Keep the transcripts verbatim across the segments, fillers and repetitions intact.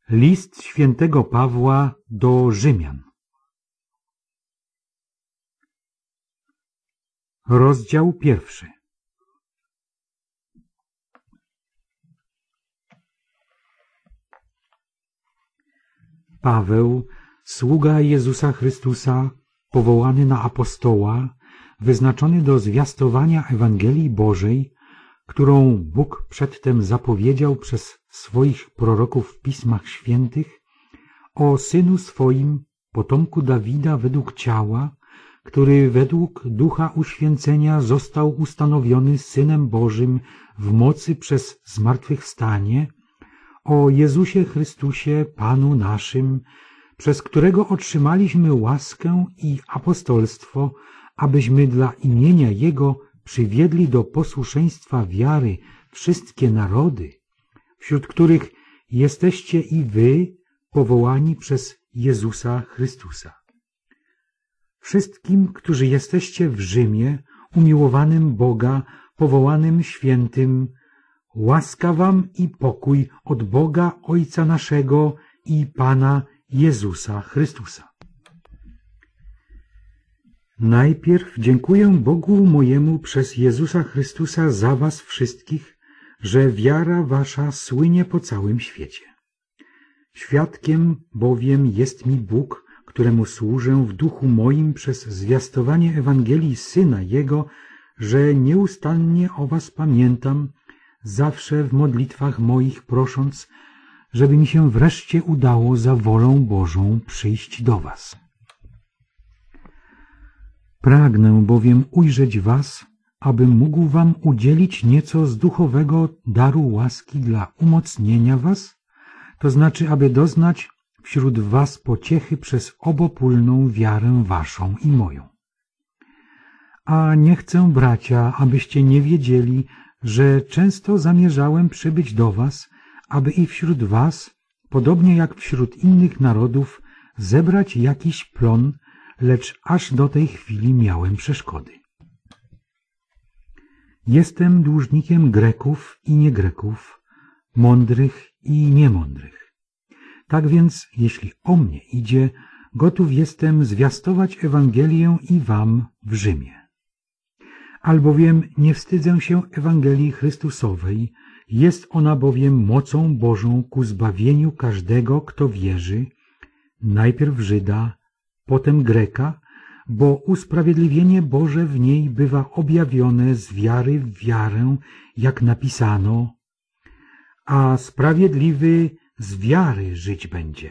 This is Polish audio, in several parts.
List świętego Pawła do Rzymian. Rozdział pierwszy. Paweł, sługa Jezusa Chrystusa, powołany na apostoła, wyznaczony do zwiastowania Ewangelii Bożej, którą Bóg przedtem zapowiedział przez swoich proroków w Pismach Świętych, o Synu swoim, potomku Dawida według ciała, który według Ducha Uświęcenia został ustanowiony Synem Bożym w mocy przez zmartwychwstanie, o Jezusie Chrystusie, Panu naszym, przez którego otrzymaliśmy łaskę i apostolstwo, abyśmy dla imienia Jego przywiedli do posłuszeństwa wiary wszystkie narody, wśród których jesteście i wy powołani przez Jezusa Chrystusa. Wszystkim, którzy jesteście w Rzymie, umiłowanym Boga, powołanym świętym, łaska wam i pokój od Boga Ojca naszego i Pana Jezusa Chrystusa. Najpierw dziękuję Bogu mojemu przez Jezusa Chrystusa za was wszystkich, że wiara wasza słynie po całym świecie. Świadkiem bowiem jest mi Bóg, któremu służę w duchu moim przez zwiastowanie Ewangelii Syna Jego, że nieustannie o was pamiętam, zawsze w modlitwach moich prosząc, żeby mi się wreszcie udało za wolą Bożą przyjść do was. Pragnę bowiem ujrzeć was, abym mógł wam udzielić nieco z duchowego daru łaski dla umocnienia was, to znaczy, aby doznać wśród was pociechy przez obopólną wiarę waszą i moją. A nie chcę, bracia, abyście nie wiedzieli, że często zamierzałem przybyć do was, aby i wśród was, podobnie jak wśród innych narodów, zebrać jakiś plon, lecz aż do tej chwili miałem przeszkody. Jestem dłużnikiem Greków i niegreków, mądrych i niemądrych. Tak więc, jeśli o mnie idzie, gotów jestem zwiastować Ewangelię i wam w Rzymie. Albowiem nie wstydzę się Ewangelii Chrystusowej, jest ona bowiem mocą Bożą ku zbawieniu każdego, kto wierzy, najpierw Żyda, potem Greka, bo usprawiedliwienie Boże w niej bywa objawione z wiary w wiarę, jak napisano, a sprawiedliwy z wiary żyć będzie.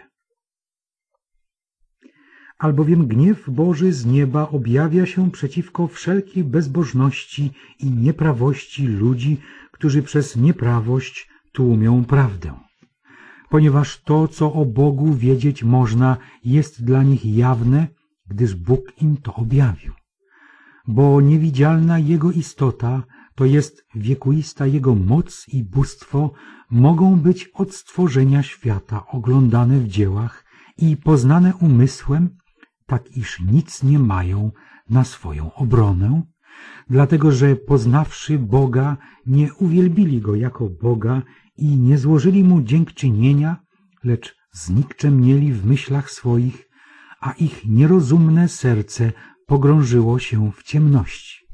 Albowiem gniew Boży z nieba objawia się przeciwko wszelkiej bezbożności i nieprawości ludzi, którzy przez nieprawość tłumią prawdę. Ponieważ to, co o Bogu wiedzieć można, jest dla nich jawne, gdyż Bóg im to objawił. Bo niewidzialna Jego istota, to jest wiekuista Jego moc i bóstwo, mogą być od stworzenia świata oglądane w dziełach i poznane umysłem, tak iż nic nie mają na swoją obronę, dlatego że poznawszy Boga, nie uwielbili Go jako Boga i nie złożyli Mu dziękczynienia, lecz znikczemnieli w myślach swoich, a ich nierozumne serce pogrążyło się w ciemności.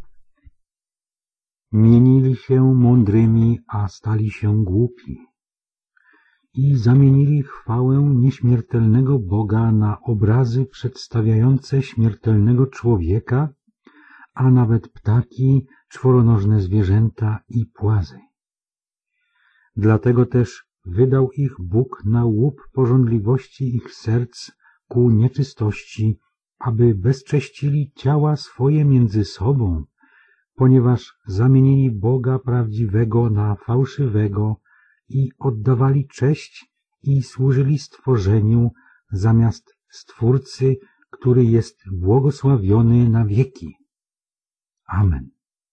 Mienili się mądrymi, a stali się głupi i zamienili chwałę nieśmiertelnego Boga na obrazy przedstawiające śmiertelnego człowieka, a nawet ptaki, czworonożne zwierzęta i płazy. Dlatego też wydał ich Bóg na łup pożądliwości ich serc ku nieczystości, aby bezcześcili ciała swoje między sobą, ponieważ zamienili Boga prawdziwego na fałszywego i oddawali cześć i służyli stworzeniu zamiast Stwórcy, który jest błogosławiony na wieki. Amen.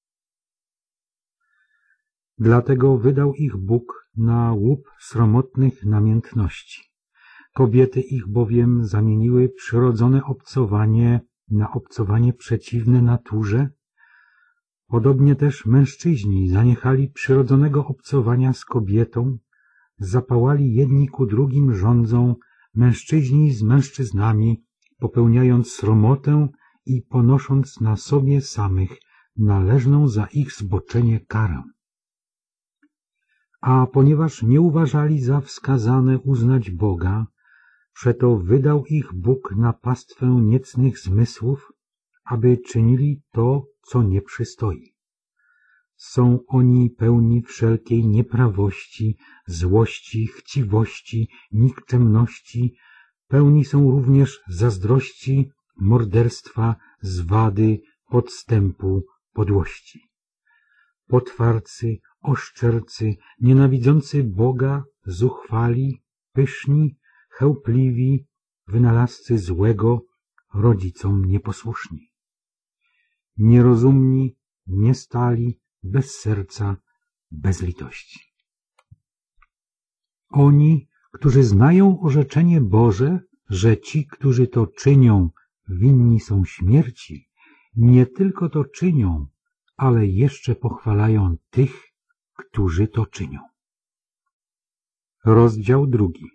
Dlatego wydał ich Bóg na łup sromotnych namiętności. Kobiety ich bowiem zamieniły przyrodzone obcowanie na obcowanie przeciwne naturze. Podobnie też mężczyźni zaniechali przyrodzonego obcowania z kobietą, zapałali jedni ku drugim rządzą, mężczyźni z mężczyznami, popełniając sromotę i ponosząc na sobie samych należną za ich zboczenie karę. A ponieważ nie uważali za wskazane uznać Boga, przeto wydał ich Bóg na pastwę niecnych zmysłów, aby czynili to, co nie przystoi. Są oni pełni wszelkiej nieprawości, złości, chciwości, nikczemności, pełni są również zazdrości, morderstwa, zwady, podstępu, podłości. Potwarcy, oszczercy, nienawidzący Boga, zuchwali, pyszni, chełpliwi, wynalazcy złego, rodzicom nieposłuszni. Nierozumni, niestali, bez serca, bez litości. Oni, którzy znają orzeczenie Boże, że ci, którzy to czynią, winni są śmierci, nie tylko to czynią, ale jeszcze pochwalają tych, którzy to czynią. Rozdział drugi.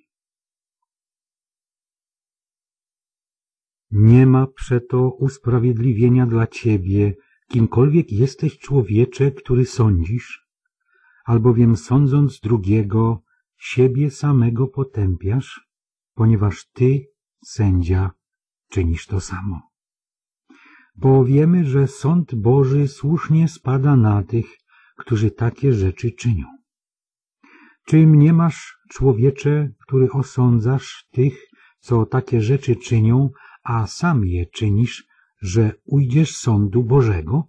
Nie ma przeto usprawiedliwienia dla ciebie, kimkolwiek jesteś, człowiecze, który sądzisz, albowiem sądząc drugiego, siebie samego potępiasz, ponieważ ty, sędzia, czynisz to samo. Bo wiemy, że sąd Boży słusznie spada na tych, którzy takie rzeczy czynią. Czy mniemasz, człowiecze, który osądzasz tych, co takie rzeczy czynią, a sam je czynisz, że ujdziesz sądu Bożego?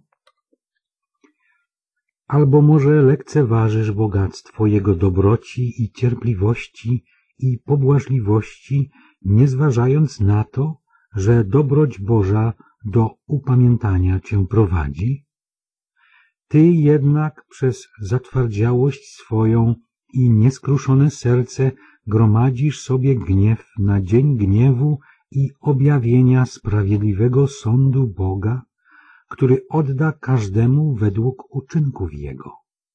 Albo może lekceważysz bogactwo Jego dobroci i cierpliwości i pobłażliwości, nie zważając na to, że dobroć Boża do upamiętania cię prowadzi? Ty jednak przez zatwardziałość swoją i nieskruszone serce gromadzisz sobie gniew na dzień gniewu i objawienia sprawiedliwego sądu Boga, który odda każdemu według uczynków Jego.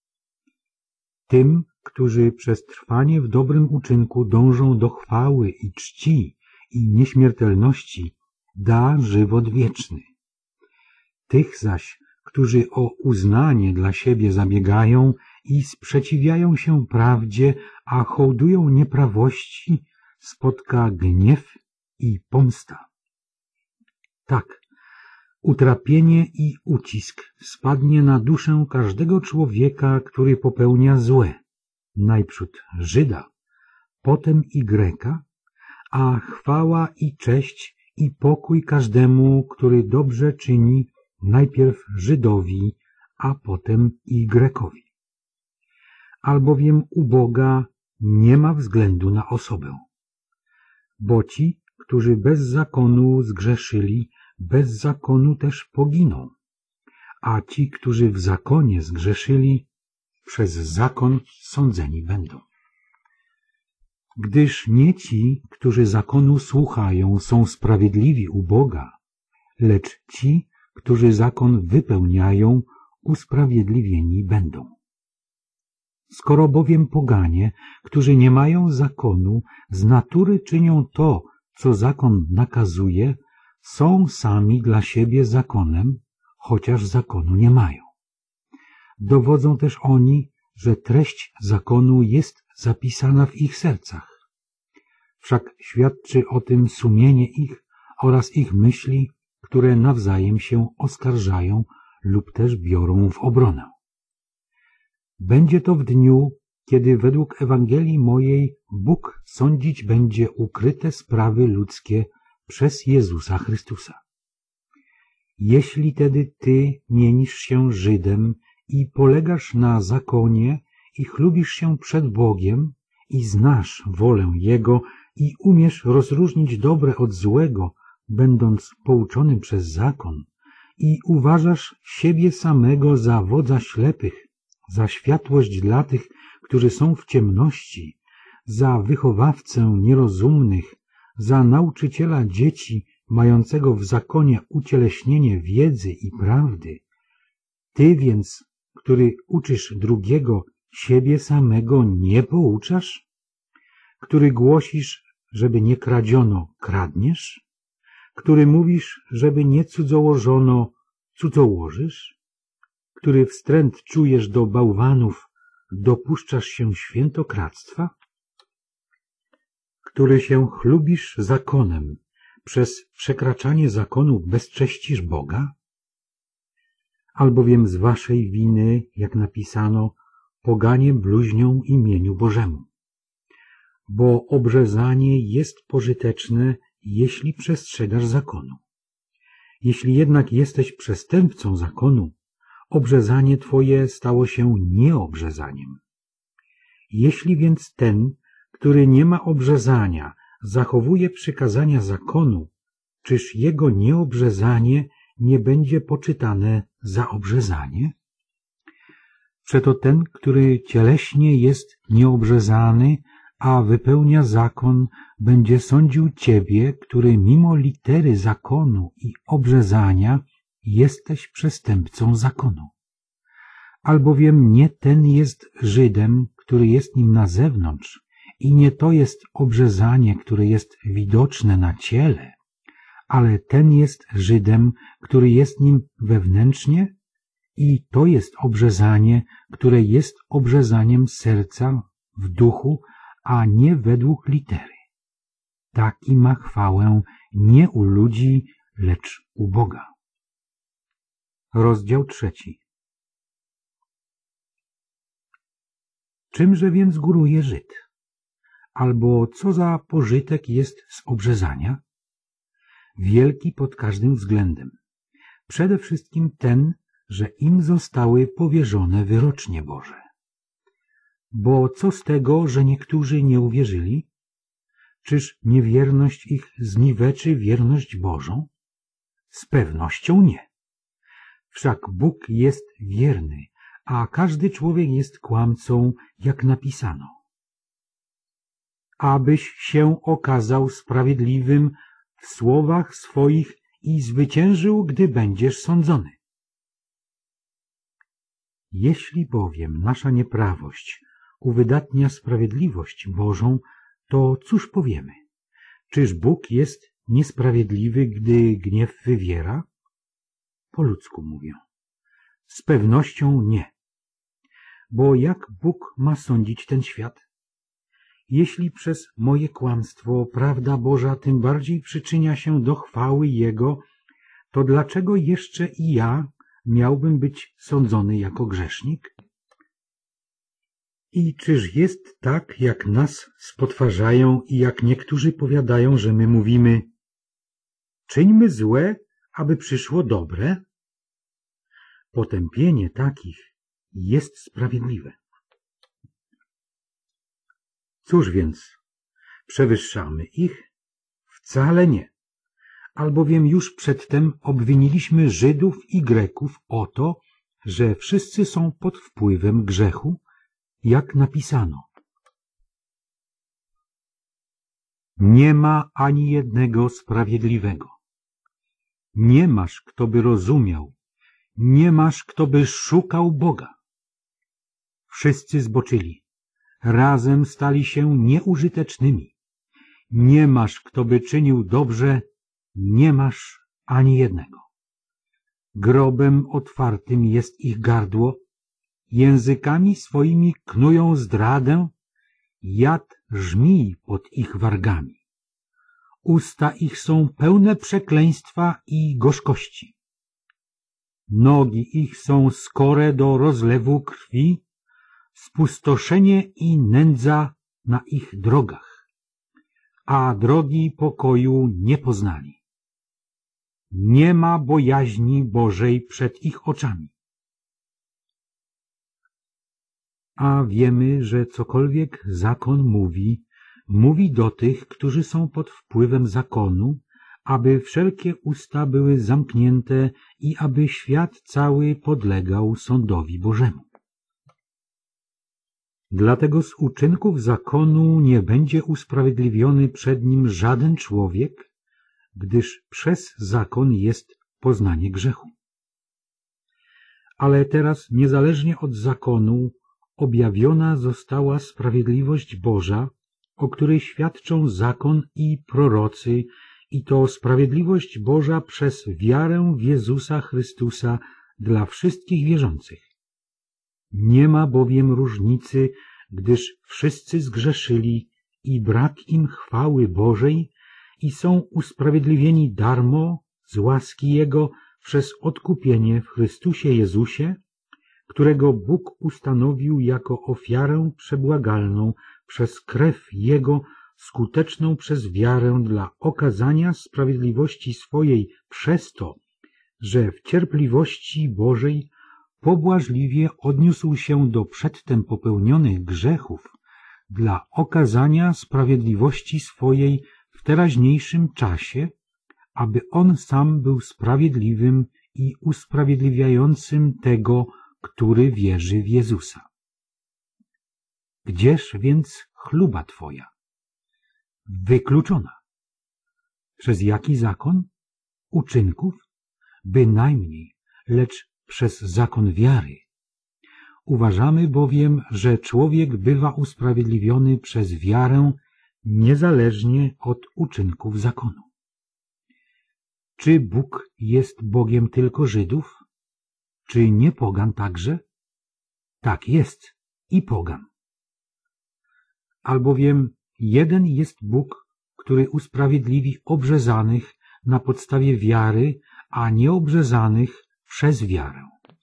Tym, którzy przez trwanie w dobrym uczynku dążą do chwały i czci i nieśmiertelności, da żywot wieczny. Tych zaś, którzy o uznanie dla siebie zabiegają i sprzeciwiają się prawdzie, a hołdują nieprawości, spotka gniew i pomsta. Tak, utrapienie i ucisk spadnie na duszę każdego człowieka, który popełnia złe, najprzód Żyda, potem i Greka, a chwała i cześć i pokój każdemu, który dobrze czyni, najpierw Żydowi, a potem i Grekowi. Albowiem u Boga nie ma względu na osobę. Bo ci, którzy bez zakonu zgrzeszyli, bez zakonu też poginą, a ci, którzy w zakonie zgrzeszyli, przez zakon sądzeni będą. Gdyż nie ci, którzy zakonu słuchają, są sprawiedliwi u Boga, lecz ci, którzy zakon wypełniają, usprawiedliwieni będą. Skoro bowiem poganie, którzy nie mają zakonu, z natury czynią to, co zakon nakazuje, są sami dla siebie zakonem, chociaż zakonu nie mają. Dowodzą też oni, że treść zakonu jest zapisana w ich sercach. Wszak świadczy o tym sumienie ich oraz ich myśli, które nawzajem się oskarżają lub też biorą w obronę. Będzie to w dniu, kiedy według Ewangelii mojej Bóg sądzić będzie ukryte sprawy ludzkie przez Jezusa Chrystusa. Jeśli tedy ty mienisz się Żydem i polegasz na zakonie i chlubisz się przed Bogiem i znasz wolę Jego i umiesz rozróżnić dobre od złego, będąc pouczonym przez zakon, i uważasz siebie samego za wodza ślepych, za światłość dla tych, którzy są w ciemności, za wychowawcę nierozumnych, za nauczyciela dzieci, mającego w zakonie ucieleśnienie wiedzy i prawdy. Ty więc, który uczysz drugiego, siebie samego nie pouczasz? który głosisz, żeby nie kradziono, kradniesz? Który mówisz, żeby nie cudzołożono, cudzołożysz? Który wstręt czujesz do bałwanów, dopuszczasz się świętokradztwa? Który się chlubisz zakonem, przez przekraczanie zakonu bezcześcisz Boga? Albowiem z waszej winy, jak napisano, poganie bluźnią imieniu Bożemu. Bo obrzezanie jest pożyteczne, jeśli przestrzegasz zakonu. Jeśli jednak jesteś przestępcą zakonu, obrzezanie twoje stało się nieobrzezaniem. Jeśli więc ten, który nie ma obrzezania, zachowuje przykazania zakonu, czyż jego nieobrzezanie nie będzie poczytane za obrzezanie? Przeto ten, który cieleśnie jest nieobrzezany, a wypełnia zakon, będzie sądził ciebie, który mimo litery zakonu i obrzezania jesteś przestępcą zakonu. Albowiem nie ten jest Żydem, który jest nim na zewnątrz, i nie to jest obrzezanie, które jest widoczne na ciele, ale ten jest Żydem, który jest nim wewnętrznie, i to jest obrzezanie, które jest obrzezaniem serca w duchu, a nie według litery. Taki ma chwałę nie u ludzi, lecz u Boga. Rozdział trzeci. Czymże więc góruje Żyd? Albo co za pożytek jest z obrzezania? Wielki pod każdym względem. Przede wszystkim ten, że im zostały powierzone wyrocznie Boże. Bo co z tego, że niektórzy nie uwierzyli? Czyż niewierność ich zniweczy wierność Bożą? Z pewnością nie. Wszak Bóg jest wierny, a każdy człowiek jest kłamcą, jak napisano. Abyś się okazał sprawiedliwym w słowach swoich i zwyciężył, gdy będziesz sądzony. Jeśli bowiem nasza nieprawość uwydatnia sprawiedliwość Bożą, to cóż powiemy? Czyż Bóg jest niesprawiedliwy, gdy gniew wywiera? Po ludzku mówię. Z pewnością nie. Bo jak Bóg ma sądzić ten świat? Jeśli przez moje kłamstwo prawda Boża tym bardziej przyczynia się do chwały Jego, to dlaczego jeszcze i ja miałbym być sądzony jako grzesznik? I czyż jest tak, jak nas spotwarzają i jak niektórzy powiadają, że my mówimy: czyńmy złe, aby przyszło dobre? Potępienie takich jest sprawiedliwe. Cóż więc, przewyższamy ich? Wcale nie. Albowiem już przedtem obwiniliśmy Żydów i Greków o to, że wszyscy są pod wpływem grzechu, jak napisano. Nie ma ani jednego sprawiedliwego. Nie masz, kto by rozumiał, nie masz, kto by szukał Boga. Wszyscy zboczyli, razem stali się nieużytecznymi. Nie masz, kto by czynił dobrze, nie masz ani jednego. Grobem otwartym jest ich gardło, językami swoimi knują zdradę, jad żmij pod ich wargami. Usta ich są pełne przekleństwa i gorzkości. Nogi ich są skore do rozlewu krwi, spustoszenie i nędza na ich drogach, a drogi pokoju nie poznali. Nie ma bojaźni Bożej przed ich oczami. A wiemy, że cokolwiek zakon mówi, mówi do tych, którzy są pod wpływem zakonu, aby wszelkie usta były zamknięte i aby świat cały podlegał sądowi Bożemu. Dlatego z uczynków zakonu nie będzie usprawiedliwiony przed nim żaden człowiek, gdyż przez zakon jest poznanie grzechu. Ale teraz, niezależnie od zakonu, objawiona została sprawiedliwość Boża, o której świadczą zakon i prorocy, i to sprawiedliwość Boża przez wiarę w Jezusa Chrystusa dla wszystkich wierzących. Nie ma bowiem różnicy, gdyż wszyscy zgrzeszyli i brak im chwały Bożej i są usprawiedliwieni darmo z łaski Jego przez odkupienie w Chrystusie Jezusie, którego Bóg ustanowił jako ofiarę przebłagalną przez krew Jego, skuteczną przez wiarę dla okazania sprawiedliwości swojej przez to, że w cierpliwości Bożej pobłażliwie odniósł się do przedtem popełnionych grzechów dla okazania sprawiedliwości swojej w teraźniejszym czasie, aby On sam był sprawiedliwym i usprawiedliwiającym tego, który wierzy w Jezusa. Gdzież więc chluba Twoja? Wykluczona. Przez jaki zakon? Uczynków? Bynajmniej, lecz przez zakon wiary. Uważamy bowiem, że człowiek bywa usprawiedliwiony przez wiarę niezależnie od uczynków zakonu. Czy Bóg jest Bogiem tylko Żydów? Czy nie pogan także? Tak jest, i pogan. Albowiem jeden jest Bóg, który usprawiedliwi obrzezanych na podstawie wiary, a nieobrzezanych przez wiarę.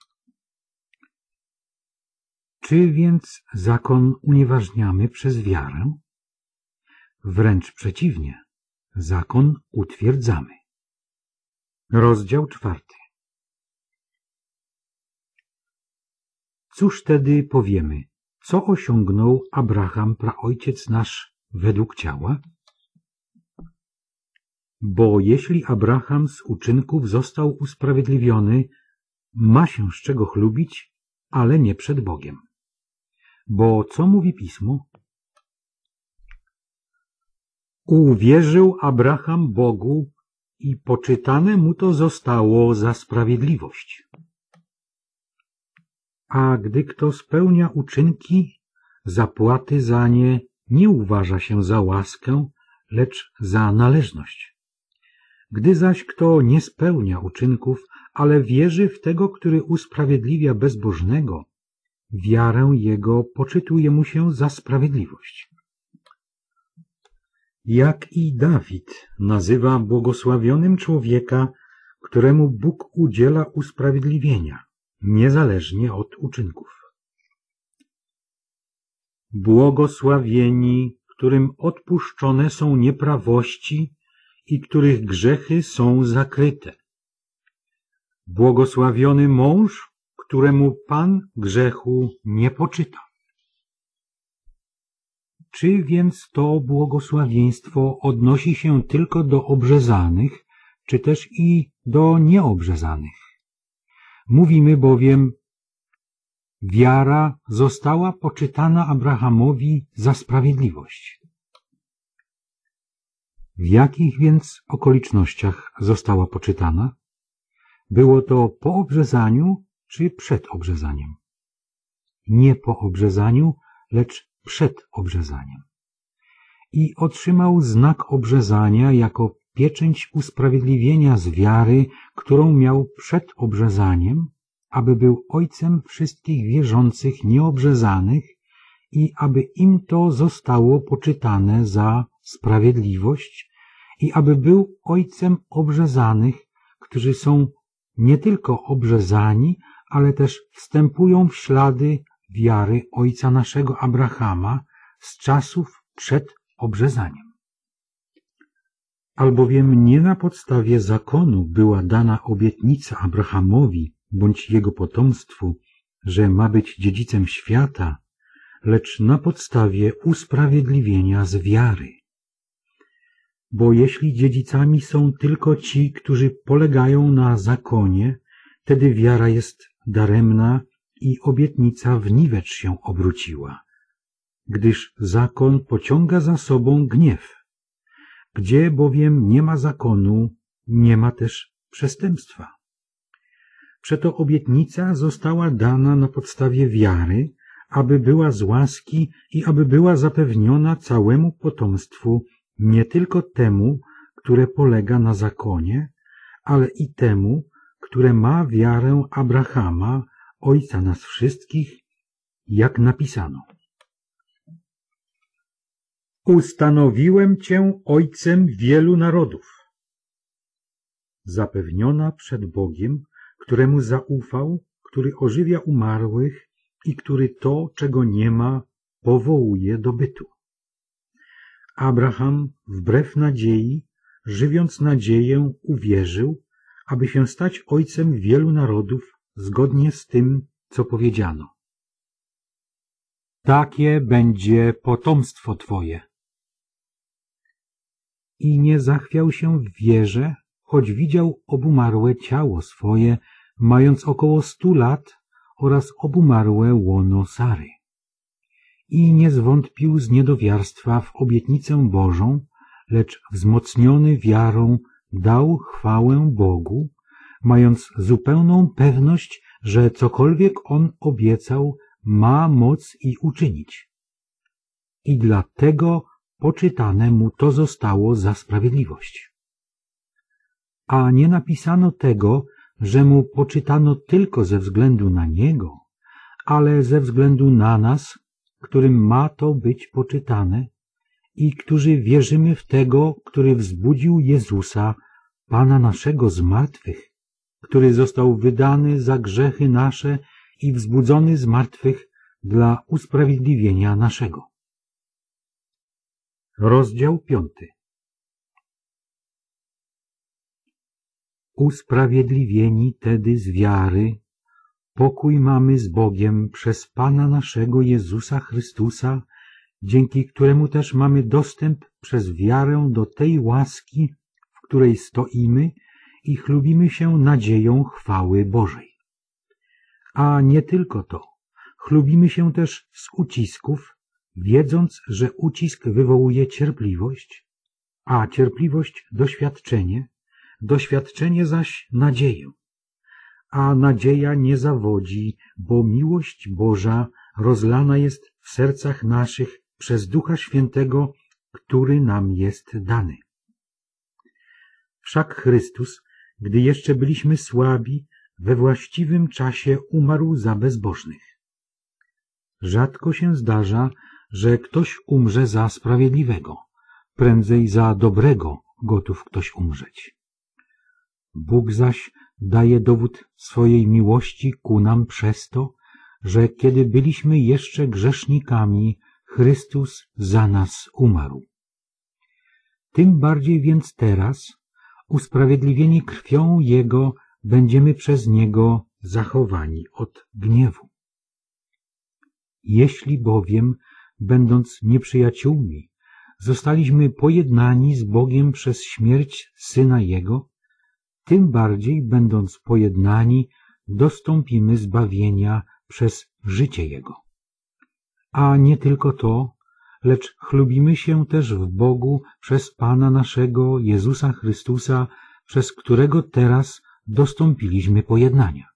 Czy więc zakon unieważniamy przez wiarę? Wręcz przeciwnie, zakon utwierdzamy. Rozdział czwarty. Cóż tedy powiemy, co osiągnął Abraham, praojciec nasz, według ciała? Bo jeśli Abraham z uczynków został usprawiedliwiony, ma się z czego chlubić, ale nie przed Bogiem. Bo co mówi Pismo? Uwierzył Abraham Bogu i poczytane mu to zostało za sprawiedliwość. A gdy kto spełnia uczynki, zapłaty za nie nie uważa się za łaskę, lecz za należność. Gdy zaś kto nie spełnia uczynków, ale wierzy w tego, który usprawiedliwia bezbożnego, wiarę jego poczytuje mu się za sprawiedliwość. Jak i Dawid nazywa błogosławionym człowieka, któremu Bóg udziela usprawiedliwienia, niezależnie od uczynków. Błogosławieni, którym odpuszczone są nieprawości i których grzechy są zakryte. Błogosławiony mąż, któremu Pan grzechu nie poczyta. Czy więc to błogosławieństwo odnosi się tylko do obrzezanych, czy też i do nieobrzezanych? Mówimy bowiem, wiara została poczytana Abrahamowi za sprawiedliwość. W jakich więc okolicznościach została poczytana? Było to po obrzezaniu czy przed obrzezaniem? Nie po obrzezaniu, lecz przed obrzezaniem. I otrzymał znak obrzezania jako pieczęć usprawiedliwienia z wiary, którą miał przed obrzezaniem, aby był ojcem wszystkich wierzących nieobrzezanych i aby im to zostało poczytane za sprawiedliwość i aby był ojcem obrzezanych, którzy są nie tylko obrzezani, ale też wstępują w ślady wiary ojca naszego Abrahama z czasów przed obrzezaniem. Albowiem nie na podstawie zakonu była dana obietnica Abrahamowi bądź jego potomstwu, że ma być dziedzicem świata, lecz na podstawie usprawiedliwienia z wiary. Bo jeśli dziedzicami są tylko ci, którzy polegają na zakonie, wtedy wiara jest daremna i obietnica w niwecz się obróciła, gdyż zakon pociąga za sobą gniew. Gdzie bowiem nie ma zakonu, nie ma też przestępstwa. Przeto obietnica została dana na podstawie wiary, aby była z łaski i aby była zapewniona całemu potomstwu, nie tylko temu, które polega na zakonie, ale i temu, które ma wiarę Abrahama, ojca nas wszystkich, jak napisano. Ustanowiłem Cię ojcem wielu narodów. Zapewniona przed Bogiem, któremu zaufał, który ożywia umarłych i który to, czego nie ma, powołuje do bytu. Abraham, wbrew nadziei, żywiąc nadzieję, uwierzył, aby się stać ojcem wielu narodów, zgodnie z tym, co powiedziano. Takie będzie potomstwo Twoje. I nie zachwiał się w wierze, choć widział obumarłe ciało swoje, mając około stu lat, oraz obumarłe łono Sary. I nie zwątpił z niedowiarstwa w obietnicę Bożą, lecz wzmocniony wiarą dał chwałę Bogu, mając zupełną pewność, że cokolwiek On obiecał, ma moc i uczynić. I dlatego poczytane mu to zostało za sprawiedliwość. A nie napisano tego, że mu poczytano tylko ze względu na niego, ale ze względu na nas, którym ma to być poczytane i którzy wierzymy w tego, który wzbudził Jezusa, Pana naszego z martwych, który został wydany za grzechy nasze i wzbudzony z martwych dla usprawiedliwienia naszego. Rozdział piąty. Usprawiedliwieni tedy z wiary, pokój mamy z Bogiem przez Pana naszego Jezusa Chrystusa, dzięki któremu też mamy dostęp przez wiarę do tej łaski, w której stoimy i chlubimy się nadzieją chwały Bożej. A nie tylko to, chlubimy się też z ucisków, wiedząc, że ucisk wywołuje cierpliwość, a cierpliwość doświadczenie, doświadczenie zaś nadzieję. A nadzieja nie zawodzi, bo miłość Boża rozlana jest w sercach naszych przez Ducha Świętego, który nam jest dany. Wszak Chrystus, gdy jeszcze byliśmy słabi, we właściwym czasie umarł za bezbożnych. Rzadko się zdarza, że ktoś umrze za sprawiedliwego, prędzej za dobrego gotów ktoś umrzeć. Bóg zaś daje dowód swojej miłości ku nam przez to, że kiedy byliśmy jeszcze grzesznikami, Chrystus za nas umarł. Tym bardziej więc teraz, usprawiedliwieni krwią Jego, będziemy przez Niego zachowani od gniewu. Jeśli bowiem, będąc nieprzyjaciółmi, zostaliśmy pojednani z Bogiem przez śmierć Syna Jego, tym bardziej, będąc pojednani, dostąpimy zbawienia przez życie Jego. A nie tylko to, lecz chlubimy się też w Bogu przez Pana naszego Jezusa Chrystusa, przez którego teraz dostąpiliśmy pojednania.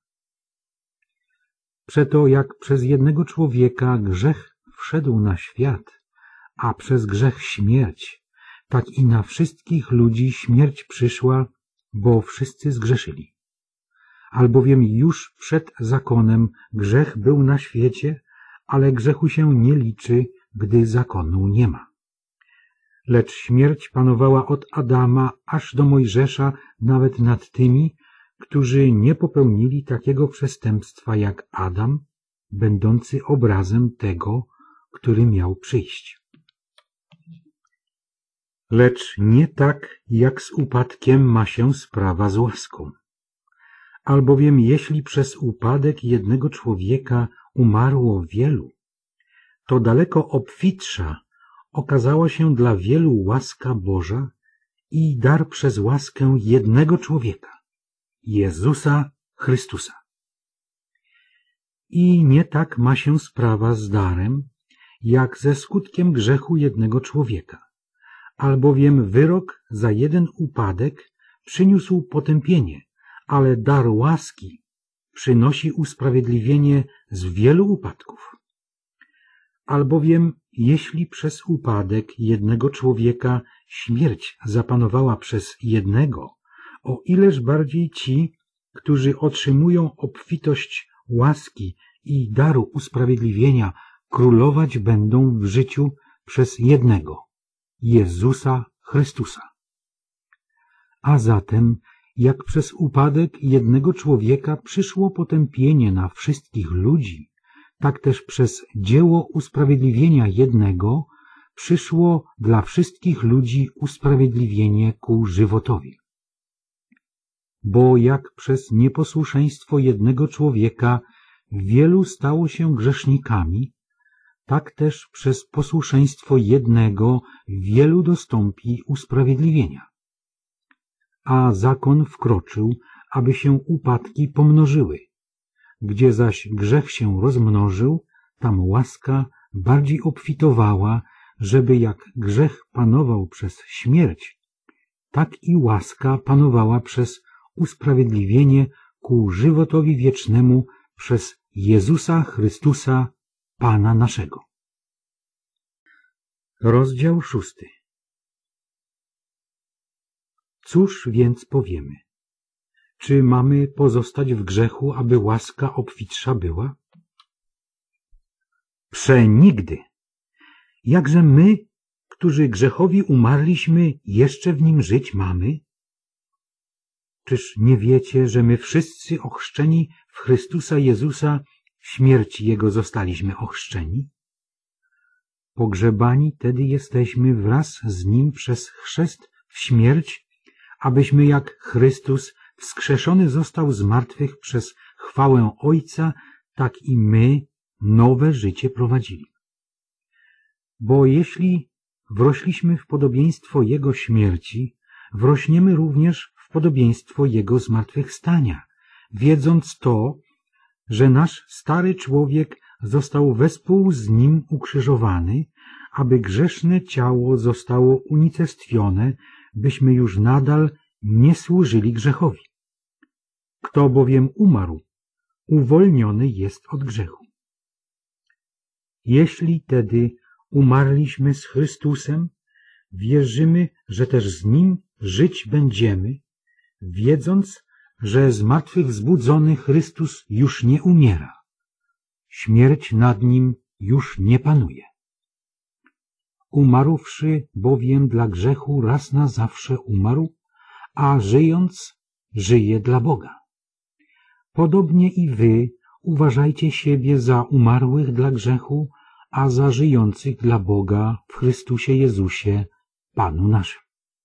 Przeto jak przez jednego człowieka grzech wszedł na świat, a przez grzech śmierć, tak i na wszystkich ludzi śmierć przyszła, bo wszyscy zgrzeszyli. Albowiem już przed zakonem grzech był na świecie, ale grzechu się nie liczy, gdy zakonu nie ma. Lecz śmierć panowała od Adama aż do Mojżesza nawet nad tymi, którzy nie popełnili takiego przestępstwa jak Adam, będący obrazem tego, który miał przyjść. Lecz nie tak, jak z upadkiem ma się sprawa z łaską. Albowiem jeśli przez upadek jednego człowieka umarło wielu, to daleko obfitsza okazała się dla wielu łaska Boża i dar przez łaskę jednego człowieka, Jezusa Chrystusa. I nie tak ma się sprawa z darem, jak ze skutkiem grzechu jednego człowieka, albowiem wyrok za jeden upadek przyniósł potępienie, ale dar łaski przynosi usprawiedliwienie z wielu upadków. Albowiem jeśli przez upadek jednego człowieka śmierć zapanowała przez jednego, o ileż bardziej ci, którzy otrzymują obfitość łaski i daru usprawiedliwienia, królować będą w życiu przez jednego, Jezusa Chrystusa. A zatem, jak przez upadek jednego człowieka przyszło potępienie na wszystkich ludzi, tak też przez dzieło usprawiedliwienia jednego przyszło dla wszystkich ludzi usprawiedliwienie ku żywotowi. Bo jak przez nieposłuszeństwo jednego człowieka wielu stało się grzesznikami, tak też przez posłuszeństwo jednego wielu dostąpi usprawiedliwienia. A zakon wkroczył, aby się upadki pomnożyły. Gdzie zaś grzech się rozmnożył, tam łaska bardziej obfitowała, żeby jak grzech panował przez śmierć, tak i łaska panowała przez usprawiedliwienie ku żywotowi wiecznemu przez Jezusa Chrystusa, Pana naszego. Rozdział szósty. Cóż więc powiemy? Czy mamy pozostać w grzechu, aby łaska obfitsza była? Przenigdy! Jakże my, którzy grzechowi umarliśmy, jeszcze w nim żyć mamy? Czyż nie wiecie, że my wszyscy ochrzczeni w Chrystusa Jezusa w śmierci Jego zostaliśmy ochrzczeni? Pogrzebani tedy jesteśmy wraz z Nim przez chrzest w śmierć, abyśmy jak Chrystus wskrzeszony został z martwych przez chwałę Ojca, tak i my nowe życie prowadzili. Bo jeśli wrośliśmy w podobieństwo Jego śmierci, wrośniemy również w podobieństwo Jego zmartwychwstania, wiedząc to, że nasz stary człowiek został wespół z Nim ukrzyżowany, aby grzeszne ciało zostało unicestwione, byśmy już nadal nie służyli grzechowi. Kto bowiem umarł, uwolniony jest od grzechu. Jeśli tedy umarliśmy z Chrystusem, wierzymy, że też z Nim żyć będziemy, wiedząc, że zmartwychwzbudzony Chrystus już nie umiera. Śmierć nad Nim już nie panuje. Umarłszy bowiem dla grzechu raz na zawsze umarł, a żyjąc żyje dla Boga. Podobnie i wy uważajcie siebie za umarłych dla grzechu, a za żyjących dla Boga w Chrystusie Jezusie, Panu naszym.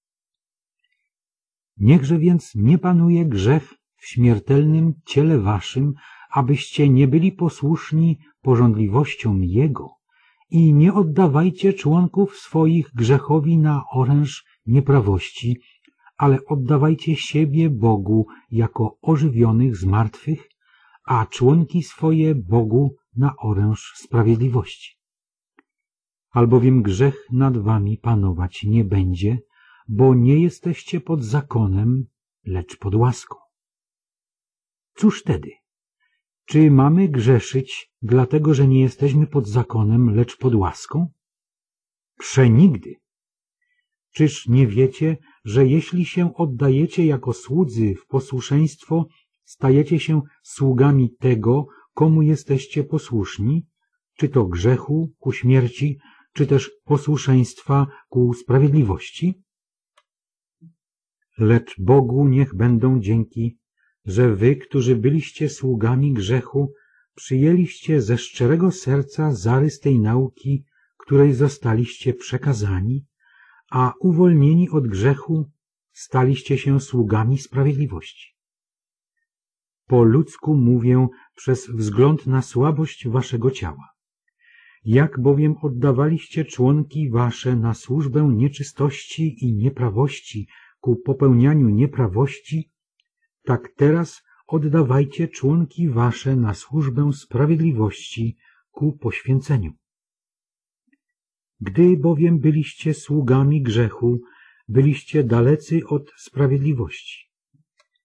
Niechże więc nie panuje grzech w śmiertelnym ciele waszym, abyście nie byli posłuszni pożądliwościom Jego i nie oddawajcie członków swoich grzechowi na oręż nieprawości, ale oddawajcie siebie Bogu jako ożywionych z martwych, a członki swoje Bogu na oręż sprawiedliwości. Albowiem grzech nad wami panować nie będzie, bo nie jesteście pod zakonem, lecz pod łaską. Cóż tedy? Czy mamy grzeszyć, dlatego że nie jesteśmy pod zakonem, lecz pod łaską? Przenigdy! Czyż nie wiecie, że jeśli się oddajecie jako słudzy w posłuszeństwo, stajecie się sługami tego, komu jesteście posłuszni, czy to grzechu ku śmierci, czy też posłuszeństwa ku sprawiedliwości? Lecz Bogu niech będą dzięki, że wy, którzy byliście sługami grzechu, przyjęliście ze szczerego serca zarys tej nauki, której zostaliście przekazani, a uwolnieni od grzechu staliście się sługami sprawiedliwości. Po ludzku mówię przez wzgląd na słabość waszego ciała. Jak bowiem oddawaliście członki wasze na służbę nieczystości i nieprawości ku popełnianiu nieprawości, tak teraz oddawajcie członki wasze na służbę sprawiedliwości ku poświęceniu. Gdy bowiem byliście sługami grzechu, byliście dalecy od sprawiedliwości.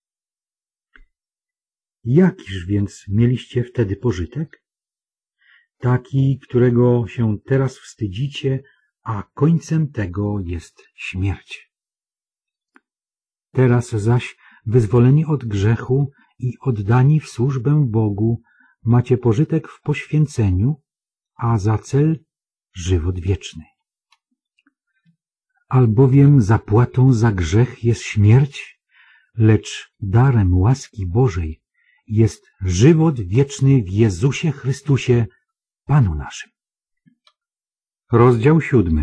Jakiż więc mieliście wtedy pożytek? taki, którego się teraz wstydzicie, a końcem tego jest śmierć. Teraz zaś, wyzwoleni od grzechu i oddani w służbę Bogu, macie pożytek w poświęceniu, a za cel żywot wieczny. Albowiem zapłatą za grzech jest śmierć, lecz darem łaski Bożej jest żywot wieczny w Jezusie Chrystusie, Panu naszym. Rozdział siódmy.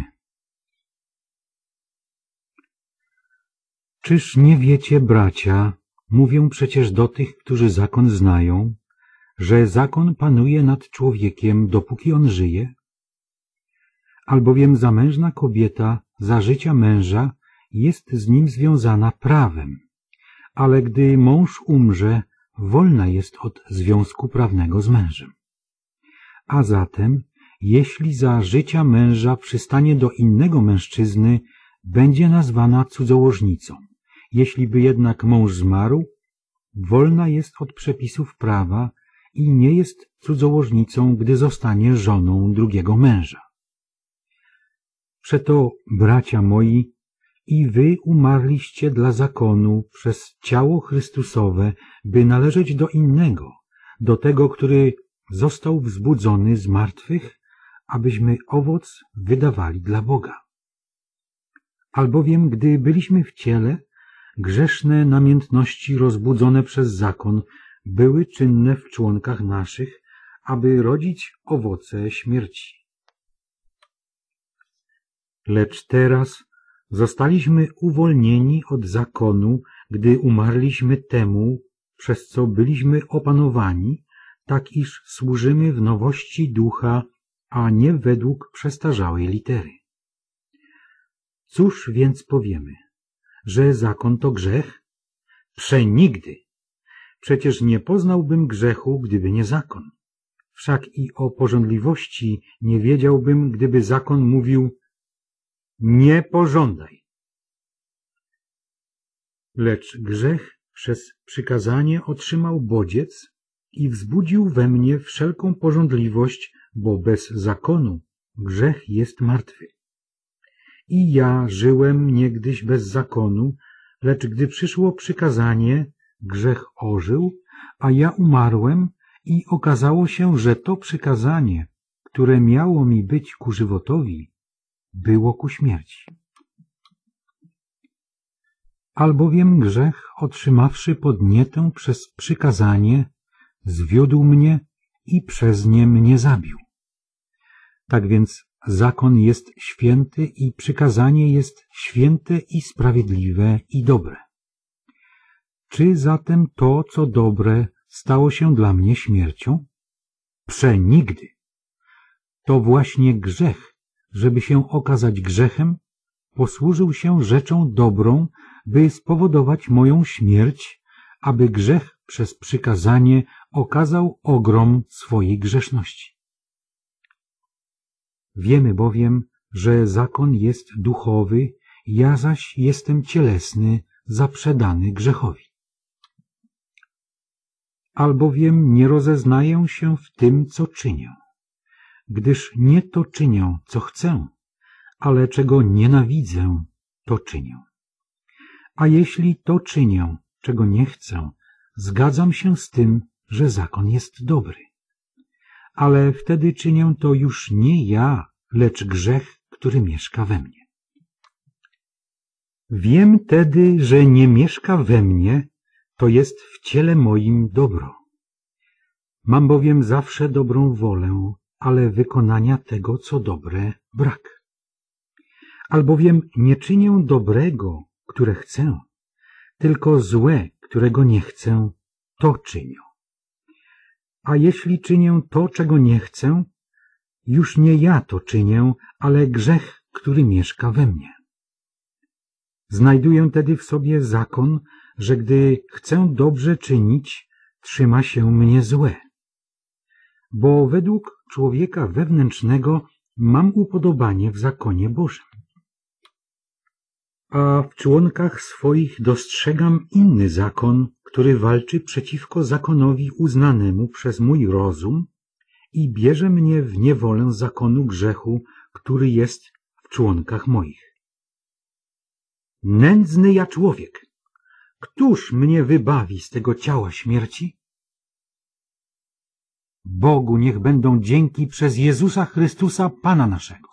Czyż nie wiecie, bracia, mówię przecież do tych, którzy zakon znają, że zakon panuje nad człowiekiem, dopóki on żyje? Albowiem zamężna kobieta za życia męża jest z nim związana prawem, ale gdy mąż umrze, wolna jest od związku prawnego z mężem. A zatem, jeśli za życia męża przystanie do innego mężczyzny, będzie nazwana cudzołożnicą. Jeśli by jednak mąż zmarł, wolna jest od przepisów prawa i nie jest cudzołożnicą, gdy zostanie żoną drugiego męża. Przeto, bracia moi, i wy umarliście dla zakonu przez ciało Chrystusowe, by należeć do innego, do tego, który został wzbudzony z martwych, abyśmy owoc wydawali dla Boga. Albowiem, gdy byliśmy w ciele, grzeszne namiętności rozbudzone przez zakon były czynne w członkach naszych, aby rodzić owoce śmierci. Lecz teraz zostaliśmy uwolnieni od zakonu, gdy umarliśmy temu, przez co byliśmy opanowani, tak iż służymy w nowości ducha, a nie według przestarzałej litery. Cóż więc powiemy? Że zakon to grzech? Przenigdy! Przecież nie poznałbym grzechu, gdyby nie zakon. Wszak i o pożądliwości nie wiedziałbym, gdyby zakon mówił: nie pożądaj. Lecz grzech przez przykazanie otrzymał bodziec i wzbudził we mnie wszelką pożądliwość, bo bez zakonu grzech jest martwy. I ja żyłem niegdyś bez zakonu, lecz gdy przyszło przykazanie, grzech ożył, a ja umarłem i okazało się, że to przykazanie, które miało mi być ku żywotowi, było ku śmierci. Albowiem grzech, otrzymawszy podnietę przez przykazanie, zwiódł mnie i przez nie mnie zabił. Tak więc zakon jest święty i przykazanie jest święte i sprawiedliwe i dobre. Czy zatem to, co dobre, stało się dla mnie śmiercią? Przenigdy! To właśnie grzech, żeby się okazać grzechem, posłużył się rzeczą dobrą, by spowodować moją śmierć, aby grzech przez przykazanie okazał ogrom swojej grzeszności. Wiemy bowiem, że zakon jest duchowy, ja zaś jestem cielesny, zaprzedany grzechowi. Albowiem nie rozeznaję się w tym, co czynię, gdyż nie to czynię, co chcę, ale czego nienawidzę, to czynię. A jeśli to czynię, czego nie chcę, zgadzam się z tym, że zakon jest dobry. Ale wtedy czynię to już nie ja, lecz grzech, który mieszka we mnie. Wiem tedy, że nie mieszka we mnie, to jest w ciele moim dobro. Mam bowiem zawsze dobrą wolę, ale wykonania tego, co dobre, brak. Albowiem nie czynię dobrego, które chcę, tylko złe, którego nie chcę, to czynię. A jeśli czynię to, czego nie chcę, już nie ja to czynię, ale grzech, który mieszka we mnie. Znajduję tedy w sobie zakon, że gdy chcę dobrze czynić, trzyma się mnie złe. Bo według człowieka wewnętrznego mam upodobanie w zakonie Bożym. A w członkach swoich dostrzegam inny zakon, który walczy przeciwko zakonowi uznanemu przez mój rozum i bierze mnie w niewolę zakonu grzechu, który jest w członkach moich. Nędzny ja człowiek, któż mnie wybawi z tego ciała śmierci? Bogu niech będą dzięki przez Jezusa Chrystusa, Pana naszego.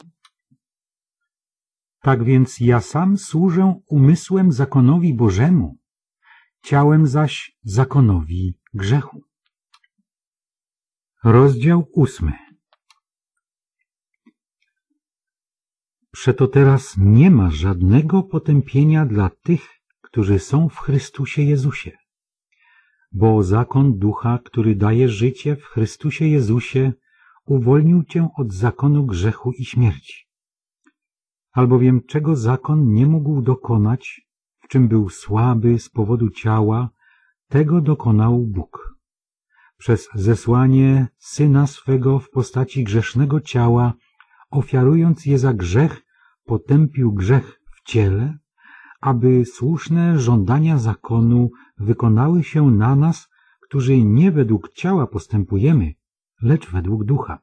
Tak więc ja sam służę umysłem zakonowi Bożemu, ciałem zaś zakonowi grzechu. Rozdział ósmy. Przeto teraz nie ma żadnego potępienia dla tych, którzy są w Chrystusie Jezusie, bo zakon ducha, który daje życie w Chrystusie Jezusie, uwolnił cię od zakonu grzechu i śmierci. Albowiem czego zakon nie mógł dokonać, w czym był słaby z powodu ciała, tego dokonał Bóg. Przez zesłanie Syna swego w postaci grzesznego ciała, ofiarując je za grzech, potępił grzech w ciele, aby słuszne żądania zakonu wykonały się na nas, którzy nie według ciała postępujemy, lecz według ducha.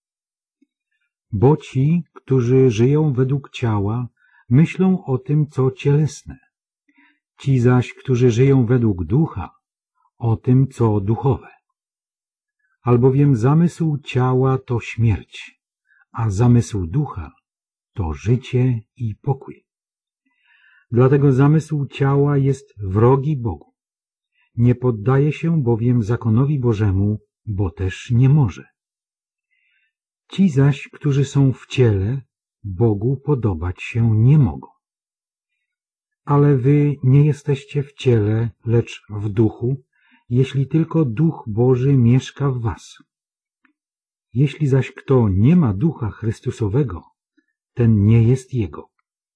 Bo ci, którzy żyją według ciała, myślą o tym, co cielesne. Ci zaś, którzy żyją według ducha, o tym, co duchowe. Albowiem zamysł ciała to śmierć, a zamysł ducha to życie i pokój. Dlatego zamysł ciała jest wrogi Bogu. Nie poddaje się bowiem zakonowi Bożemu, bo też nie może. Ci zaś, którzy są w ciele, Bogu podobać się nie mogą. Ale wy nie jesteście w ciele, lecz w duchu, jeśli tylko Duch Boży mieszka w was. Jeśli zaś kto nie ma Ducha Chrystusowego, ten nie jest Jego.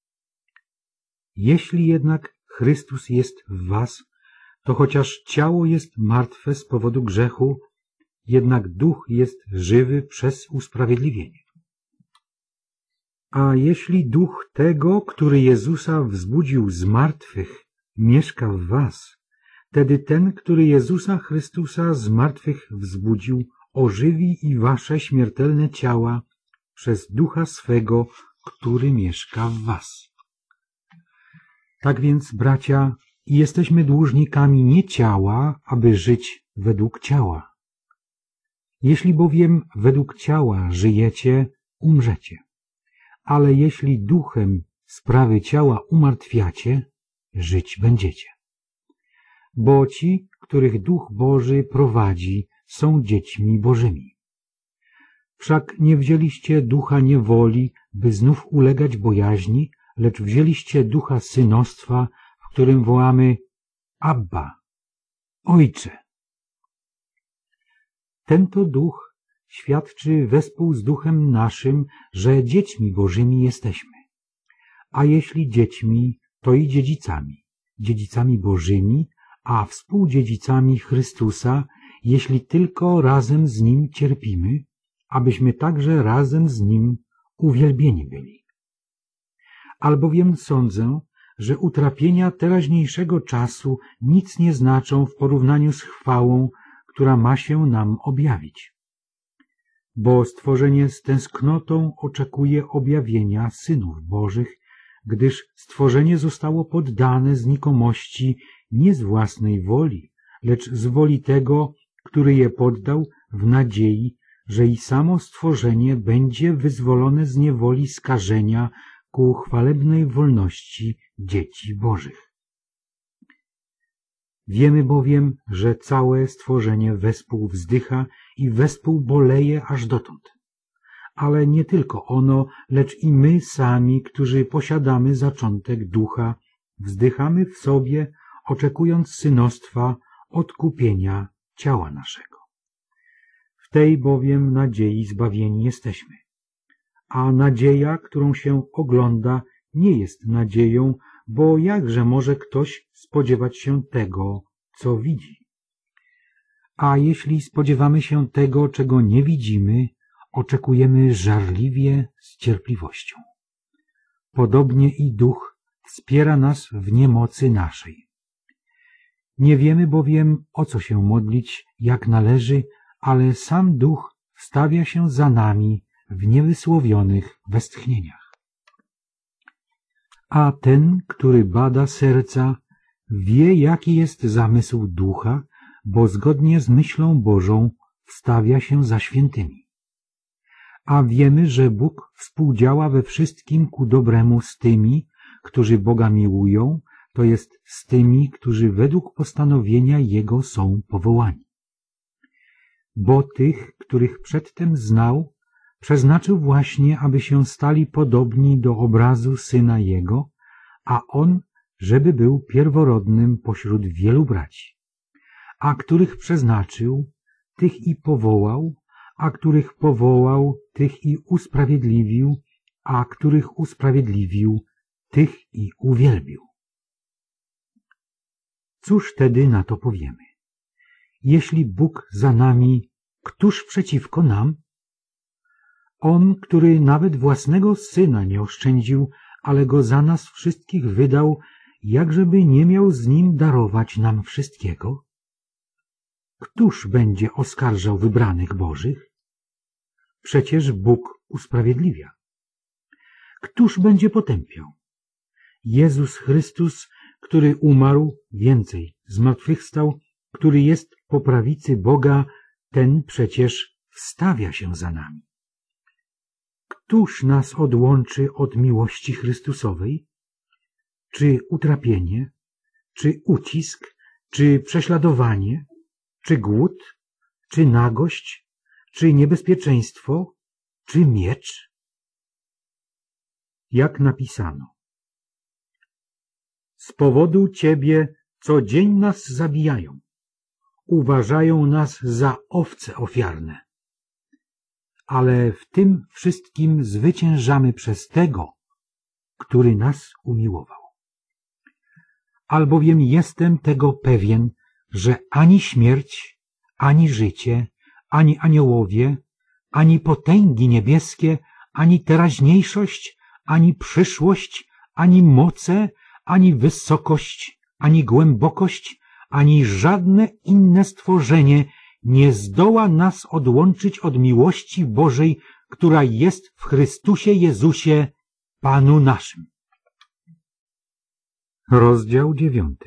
Jeśli jednak Chrystus jest w was, to chociaż ciało jest martwe z powodu grzechu, jednak duch jest żywy przez usprawiedliwienie. A jeśli duch tego, który Jezusa wzbudził z martwych, mieszka w was, wtedy ten, który Jezusa Chrystusa z martwych wzbudził, ożywi i wasze śmiertelne ciała przez ducha swego, który mieszka w was. Tak więc, bracia, jesteśmy dłużnikami nie ciała, aby żyć według ciała. Jeśli bowiem według ciała żyjecie, umrzecie. Ale jeśli duchem sprawy ciała umartwiacie, żyć będziecie. Bo ci, których Duch Boży prowadzi, są dziećmi Bożymi. Wszak nie wzięliście ducha niewoli, by znów ulegać bojaźni, lecz wzięliście ducha synostwa, w którym wołamy Abba, Ojcze. Ten to duch świadczy wespół z duchem naszym, że dziećmi Bożymi jesteśmy. A jeśli dziećmi, to i dziedzicami, dziedzicami Bożymi, a współdziedzicami Chrystusa, jeśli tylko razem z Nim cierpimy, abyśmy także razem z Nim uwielbieni byli. Albowiem sądzę, że utrapienia teraźniejszego czasu nic nie znaczą w porównaniu z chwałą, która ma się nam objawić. Bo stworzenie z tęsknotą oczekuje objawienia synów Bożych, gdyż stworzenie zostało poddane znikomości nie z własnej woli, lecz z woli tego, który je poddał, w nadziei, że i samo stworzenie będzie wyzwolone z niewoli skażenia ku chwalebnej wolności dzieci Bożych. Wiemy bowiem, że całe stworzenie wespół wzdycha i wespół boleje aż dotąd. Ale nie tylko ono, lecz i my sami, którzy posiadamy zaczątek ducha, wzdychamy w sobie, oczekując synostwa, odkupienia ciała naszego. W tej bowiem nadziei zbawieni jesteśmy. A nadzieja, którą się ogląda, nie jest nadzieją, bo jakże może ktoś spodziewać się tego, co widzi? A jeśli spodziewamy się tego, czego nie widzimy, oczekujemy żarliwie z cierpliwością. Podobnie i duch wspiera nas w niemocy naszej. Nie wiemy bowiem, o co się modlić, jak należy, ale sam duch wstawia się za nami w niewysłowionych westchnieniach. A ten, który bada serca, wie, jaki jest zamysł ducha, bo zgodnie z myślą Bożą wstawia się za świętymi. A wiemy, że Bóg współdziała we wszystkim ku dobremu z tymi, którzy Boga miłują, to jest z tymi, którzy według postanowienia Jego są powołani. Bo tych, których przedtem znał, przeznaczył właśnie, aby się stali podobni do obrazu Syna Jego, a On, żeby był pierworodnym pośród wielu braci. A których przeznaczył, tych i powołał, a których powołał, tych i usprawiedliwił, a których usprawiedliwił, tych i uwielbił. Cóż tedy na to powiemy? Jeśli Bóg za nami, któż przeciwko nam? On, który nawet własnego Syna nie oszczędził, ale Go za nas wszystkich wydał, jakżeby nie miał z Nim darować nam wszystkiego? Któż będzie oskarżał wybranych Bożych? Przecież Bóg usprawiedliwia. Któż będzie potępiał? Jezus Chrystus, który umarł, więcej, zmartwychwstał, który jest po prawicy Boga, ten przecież wstawia się za nami. Któż nas odłączy od miłości Chrystusowej? Czy utrapienie, czy ucisk, czy prześladowanie, czy głód, czy nagość, czy niebezpieczeństwo, czy miecz? Jak napisano: z powodu Ciebie co dzień nas zabijają, uważają nas za owce ofiarne. Ale w tym wszystkim zwyciężamy przez Tego, który nas umiłował. Albowiem jestem tego pewien, że ani śmierć, ani życie, ani aniołowie, ani potęgi niebieskie, ani teraźniejszość, ani przyszłość, ani moce, ani wysokość, ani głębokość, ani żadne inne stworzenie nie zdoła nas odłączyć od miłości Bożej, która jest w Chrystusie Jezusie, Panu naszym. Rozdział dziewiąty.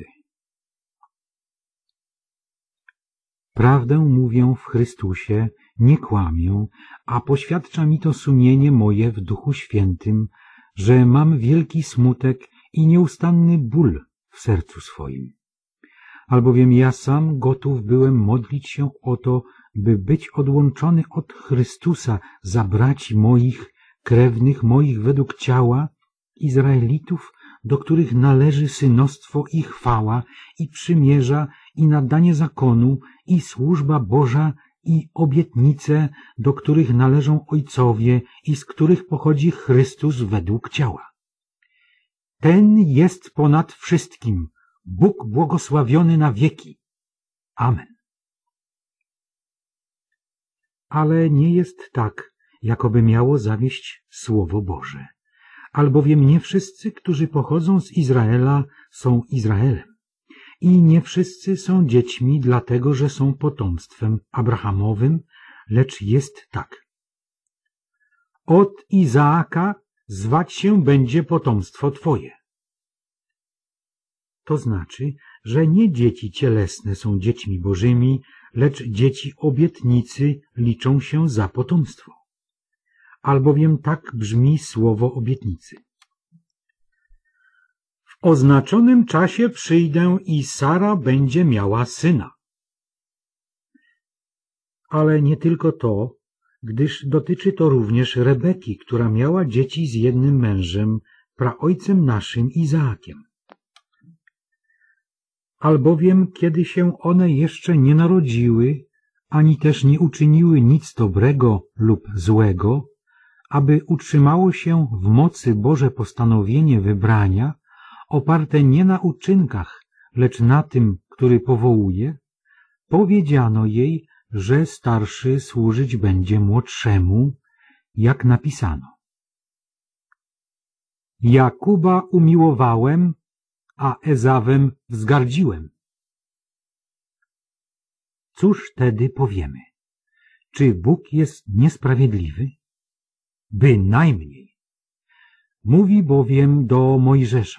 Prawdę mówię w Chrystusie, nie kłamię, a poświadcza mi to sumienie moje w Duchu Świętym, że mam wielki smutek i nieustanny ból w sercu swoim. Albowiem ja sam gotów byłem modlić się o to, by być odłączony od Chrystusa za braci moich, krewnych moich według ciała, Izraelitów, do których należy synostwo i chwała, i przymierza, i nadanie zakonu, i służba Boża, i obietnice, do których należą ojcowie i z których pochodzi Chrystus według ciała. Ten jest ponad wszystkim, Bóg błogosławiony na wieki. Amen. Ale nie jest tak, jakoby miało zawieść Słowo Boże, albowiem nie wszyscy, którzy pochodzą z Izraela, są Izraelem. I nie wszyscy są dziećmi, dlatego że są potomstwem Abrahamowym, lecz jest tak. Od Izaaka zwać się będzie potomstwo Twoje. To znaczy, że nie dzieci cielesne są dziećmi bożymi, lecz dzieci obietnicy liczą się za potomstwo. Albowiem tak brzmi słowo obietnicy. W oznaczonym czasie przyjdę i Sara będzie miała syna. Ale nie tylko to, gdyż dotyczy to również Rebeki, która miała dzieci z jednym mężem, praojcem naszym Izaakiem. Albowiem, kiedy się one jeszcze nie narodziły, ani też nie uczyniły nic dobrego lub złego, aby utrzymało się w mocy Boże postanowienie wybrania, oparte nie na uczynkach, lecz na tym, który powołuje, powiedziano jej, że starszy służyć będzie młodszemu, jak napisano. Jakuba umiłowałem, a Ezawem wzgardziłem. Cóż tedy powiemy? Czy Bóg jest niesprawiedliwy? Bynajmniej. Mówi bowiem do Mojżesza: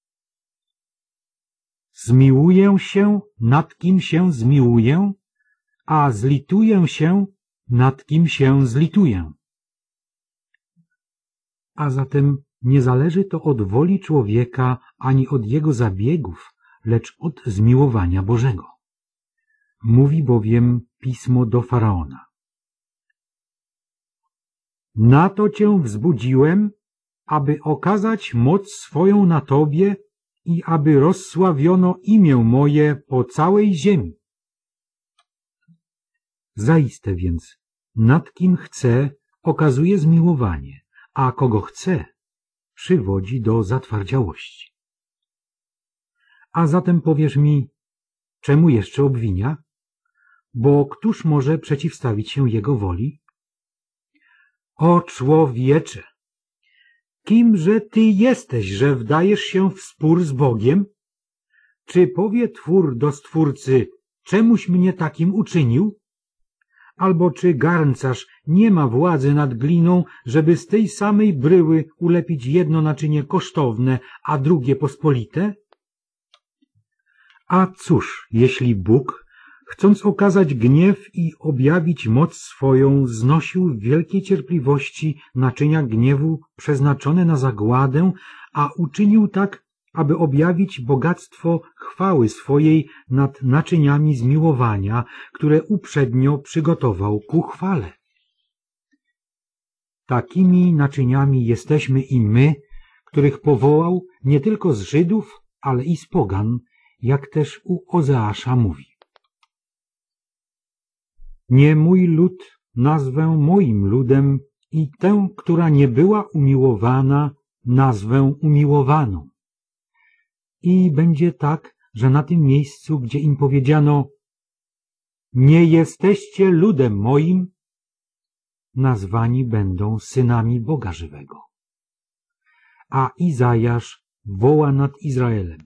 zmiłuję się, nad kim się zmiłuję, a zlituję się, nad kim się zlituję. A zatem nie zależy to od woli człowieka ani od jego zabiegów, lecz od zmiłowania Bożego. Mówi bowiem pismo do Faraona: na to cię wzbudziłem, aby okazać moc swoją na tobie i aby rozsławiono imię moje po całej ziemi. Zaiste więc, nad kim chce, okazuje zmiłowanie, a kogo chce, przywodzi do zatwardziałości. A zatem powiesz mi, czemu jeszcze obwinia? Bo któż może przeciwstawić się jego woli? O człowiecze! Kimże ty jesteś, że wdajesz się w spór z Bogiem? Czy powie twór do stwórcy, czemuś mnie takim uczynił? Albo czy garncarz nie ma władzy nad gliną, żeby z tej samej bryły ulepić jedno naczynie kosztowne, a drugie pospolite? A cóż, jeśli Bóg, chcąc okazać gniew i objawić moc swoją, znosił w wielkiej cierpliwości naczynia gniewu przeznaczone na zagładę, a uczynił tak, aby objawić bogactwo chwały swojej nad naczyniami zmiłowania, które uprzednio przygotował ku chwale. Takimi naczyniami jesteśmy i my, których powołał nie tylko z Żydów, ale i z pogan, jak też u Ozeasza mówi: nie mój lud nazwę moim ludem i tę, która nie była umiłowana, nazwę umiłowaną. I będzie tak, że na tym miejscu, gdzie im powiedziano: nie jesteście ludem moim, nazwani będą synami Boga żywego. A Izajasz woła nad Izraelem: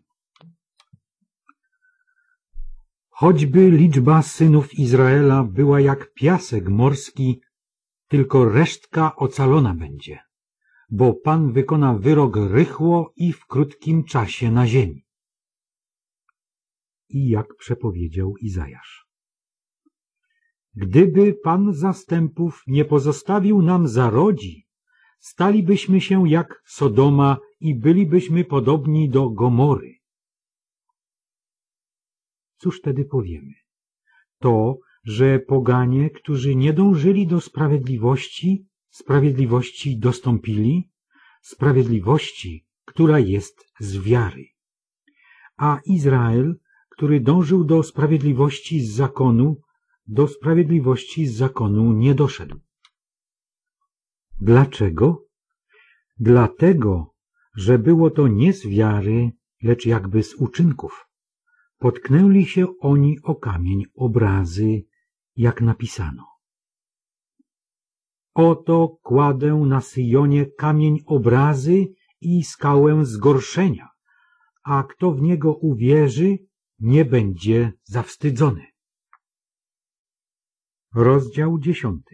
choćby liczba synów Izraela była jak piasek morski, tylko resztka ocalona będzie, bo Pan wykona wyrok rychło i w krótkim czasie na ziemi. I jak przepowiedział Izajasz: gdyby Pan zastępów nie pozostawił nam zarodzi, stalibyśmy się jak Sodoma i bylibyśmy podobni do Gomory. Cóż tedy powiemy? To, że poganie, którzy nie dążyli do sprawiedliwości, sprawiedliwości dostąpili, sprawiedliwości, która jest z wiary. A Izrael, który dążył do sprawiedliwości z zakonu, do sprawiedliwości z zakonu nie doszedł. Dlaczego? Dlatego, że było to nie z wiary, lecz jakby z uczynków. Potknęli się oni o kamień obrazy, jak napisano: oto kładę na Syjonie kamień obrazy i skałę zgorszenia, a kto w niego uwierzy, nie będzie zawstydzony. Rozdział dziesiąty.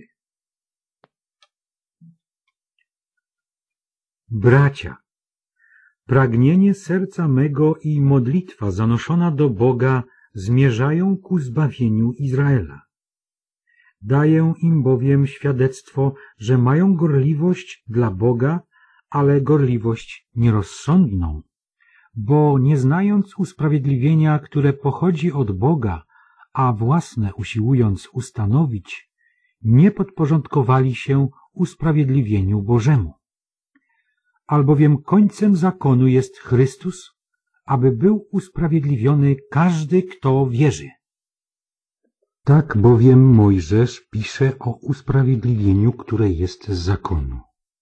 Bracia, pragnienie serca mego i modlitwa zanoszona do Boga zmierzają ku zbawieniu Izraela. Daję im bowiem świadectwo, że mają gorliwość dla Boga, ale gorliwość nierozsądną, bo nie znając usprawiedliwienia, które pochodzi od Boga, a własne usiłując ustanowić, nie podporządkowali się usprawiedliwieniu Bożemu. Albowiem końcem zakonu jest Chrystus, aby był usprawiedliwiony każdy, kto wierzy. Tak bowiem Mojżesz pisze o usprawiedliwieniu, które jest z zakonu.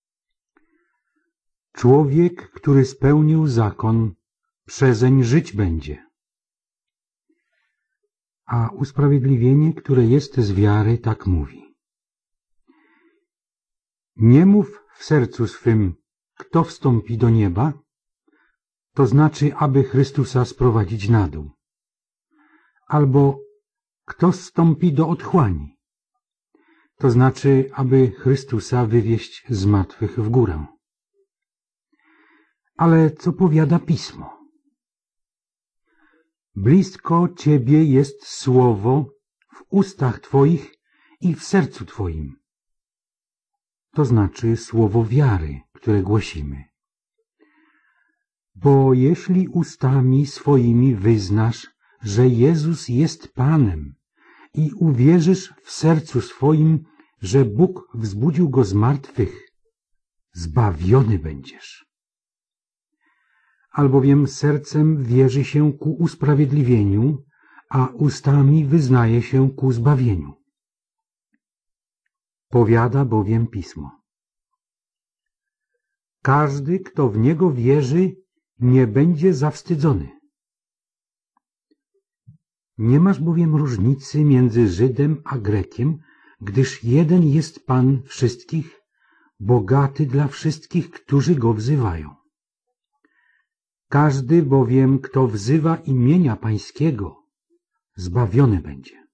Człowiek, który spełnił zakon, przezeń żyć będzie. A usprawiedliwienie, które jest z wiary, tak mówi: nie mów w sercu swym, kto wstąpi do nieba, to znaczy, aby Chrystusa sprowadzić na dół. Albo kto zstąpi do otchłani, to znaczy, aby Chrystusa wywieźć z martwych w górę. Ale co powiada Pismo? Blisko Ciebie jest słowo w ustach Twoich i w sercu Twoim. To znaczy słowo wiary, które głosimy. Bo jeśli ustami swoimi wyznasz, że Jezus jest Panem i uwierzysz w sercu swoim, że Bóg wzbudził Go z martwych, zbawiony będziesz. Albowiem sercem wierzy się ku usprawiedliwieniu, a ustami wyznaje się ku zbawieniu. Powiada bowiem Pismo. Każdy, kto w Niego wierzy, nie będzie zawstydzony. Nie masz bowiem różnicy między Żydem a Grekiem, gdyż jeden jest Pan wszystkich, bogaty dla wszystkich, którzy Go wzywają. Każdy bowiem, kto wzywa imienia Pańskiego, zbawiony będzie.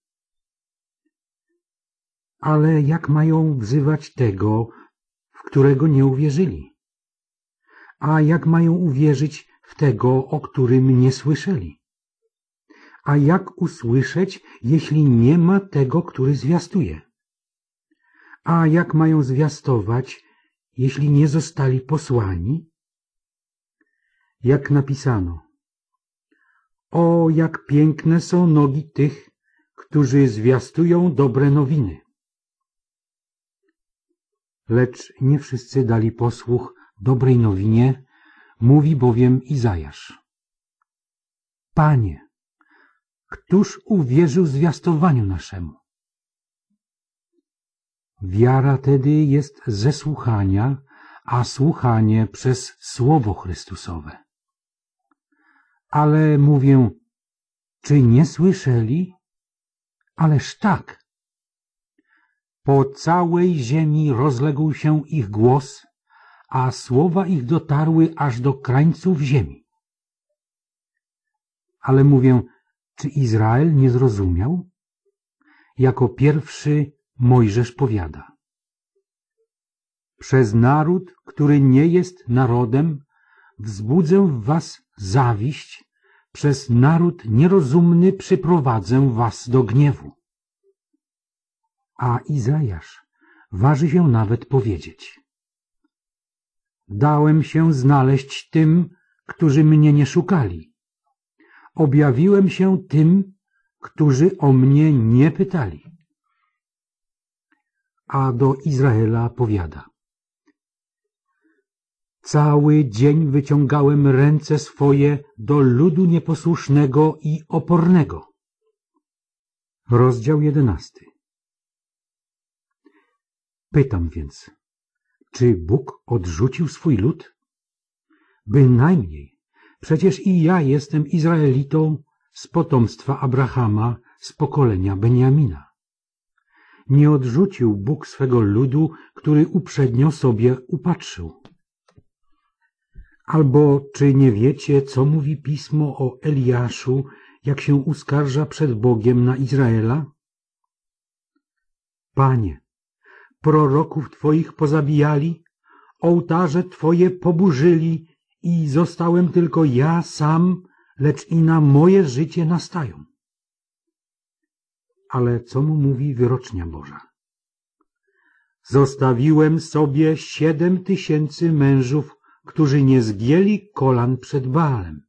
Ale jak mają wzywać tego, w którego nie uwierzyli? A jak mają uwierzyć w tego, o którym nie słyszeli? A jak usłyszeć, jeśli nie ma tego, który zwiastuje? A jak mają zwiastować, jeśli nie zostali posłani? Jak napisano: o, jak piękne są nogi tych, którzy zwiastują dobre nowiny. Lecz nie wszyscy dali posłuch dobrej nowinie, mówi bowiem Izajasz. Panie, któż uwierzył zwiastowaniu naszemu? Wiara tedy jest ze słuchania, a słuchanie przez Słowo Chrystusowe. Ale mówię, czy nie słyszeli? Ależ tak. Po całej ziemi rozległ się ich głos, a słowa ich dotarły aż do krańców ziemi. Ale mówię, czy Izrael nie zrozumiał? Jako pierwszy Mojżesz powiada. Przez naród, który nie jest narodem, wzbudzę w was zawiść, przez naród nierozumny przyprowadzę was do gniewu. A Izajasz waży się nawet powiedzieć. Dałem się znaleźć tym, którzy mnie nie szukali. Objawiłem się tym, którzy o mnie nie pytali. A do Izraela powiada. Cały dzień wyciągałem ręce swoje do ludu nieposłusznego i opornego. Rozdział jedenasty. Pytam więc, czy Bóg odrzucił swój lud? Bynajmniej, przecież i ja jestem Izraelitą z potomstwa Abrahama, z pokolenia Beniamina. Nie odrzucił Bóg swego ludu, który uprzednio sobie upatrzył. Albo czy nie wiecie, co mówi Pismo o Eliaszu, jak się uskarża przed Bogiem na Izraela? Panie, proroków Twoich pozabijali, ołtarze Twoje poburzyli i zostałem tylko ja sam, lecz i na moje życie nastają. Ale co mu mówi wyrocznia Boża? Zostawiłem sobie siedem tysięcy mężów, którzy nie zgięli kolan przed Baalem.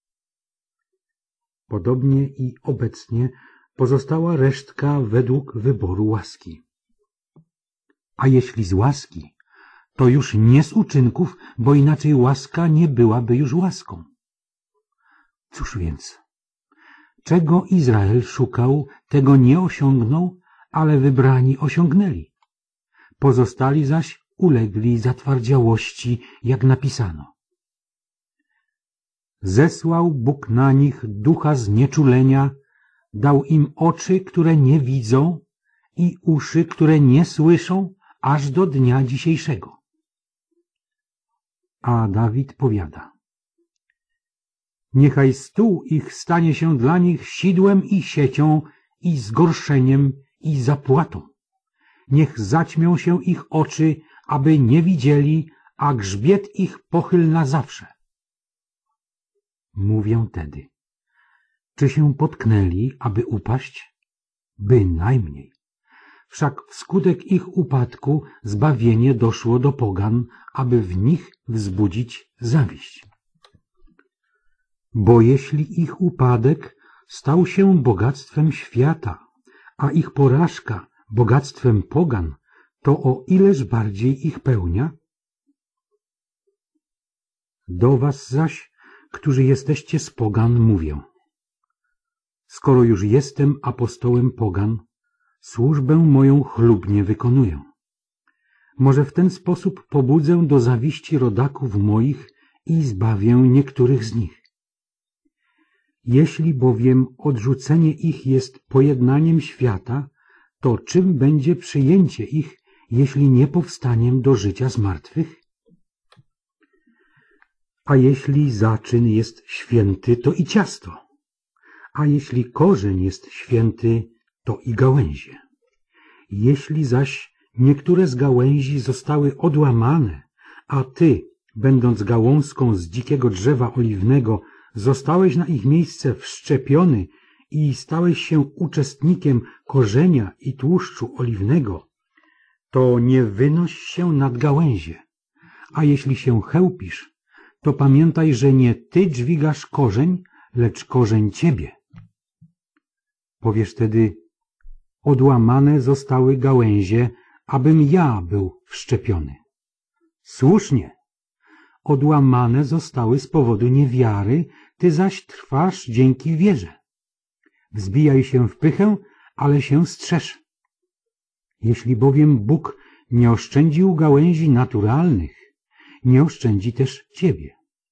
Podobnie i obecnie pozostała resztka według wyboru łaski. A jeśli z łaski, to już nie z uczynków, bo inaczej łaska nie byłaby już łaską. Cóż więc? Czego Izrael szukał, tego nie osiągnął, ale wybrani osiągnęli. Pozostali zaś ulegli zatwardziałości, jak napisano. Zesłał Bóg na nich ducha znieczulenia, dał im oczy, które nie widzą i uszy, które nie słyszą, aż do dnia dzisiejszego. A Dawid powiada. Niechaj stół ich stanie się dla nich sidłem i siecią i zgorszeniem i zapłatą. Niech zaćmią się ich oczy, aby nie widzieli, a grzbiet ich pochyl na zawsze. Mówię tedy, czy się potknęli, aby upaść? Bynajmniej. Wszak wskutek ich upadku zbawienie doszło do pogan, aby w nich wzbudzić zawiść. Bo jeśli ich upadek stał się bogactwem świata, a ich porażka bogactwem pogan, to o ileż bardziej ich pełnia? Do was zaś, którzy jesteście z pogan, mówię. Skoro już jestem apostołem pogan, służbę moją chlubnie wykonuję. Może w ten sposób pobudzę do zawiści rodaków moich i zbawię niektórych z nich. Jeśli bowiem odrzucenie ich jest pojednaniem świata, to czym będzie przyjęcie ich, jeśli nie powstaniem do życia z martwych? A jeśli zaczyn jest święty, to i ciasto, a jeśli korzeń jest święty, to i gałęzie. Jeśli zaś niektóre z gałęzi zostały odłamane, a ty, będąc gałązką z dzikiego drzewa oliwnego, zostałeś na ich miejsce wszczepiony i stałeś się uczestnikiem korzenia i tłuszczu oliwnego, to nie wynoś się nad gałęzie, a jeśli się chełpisz, to pamiętaj, że nie ty dźwigasz korzeń, lecz korzeń ciebie. Powiesz tedy, odłamane zostały gałęzie, abym ja był wszczepiony. Słusznie, odłamane zostały z powodu niewiary, ty zaś trwasz dzięki wierze. Wzbijaj się w pychę, ale się strzeż. Jeśli bowiem Bóg nie oszczędził gałęzi naturalnych, nie oszczędzi też ciebie.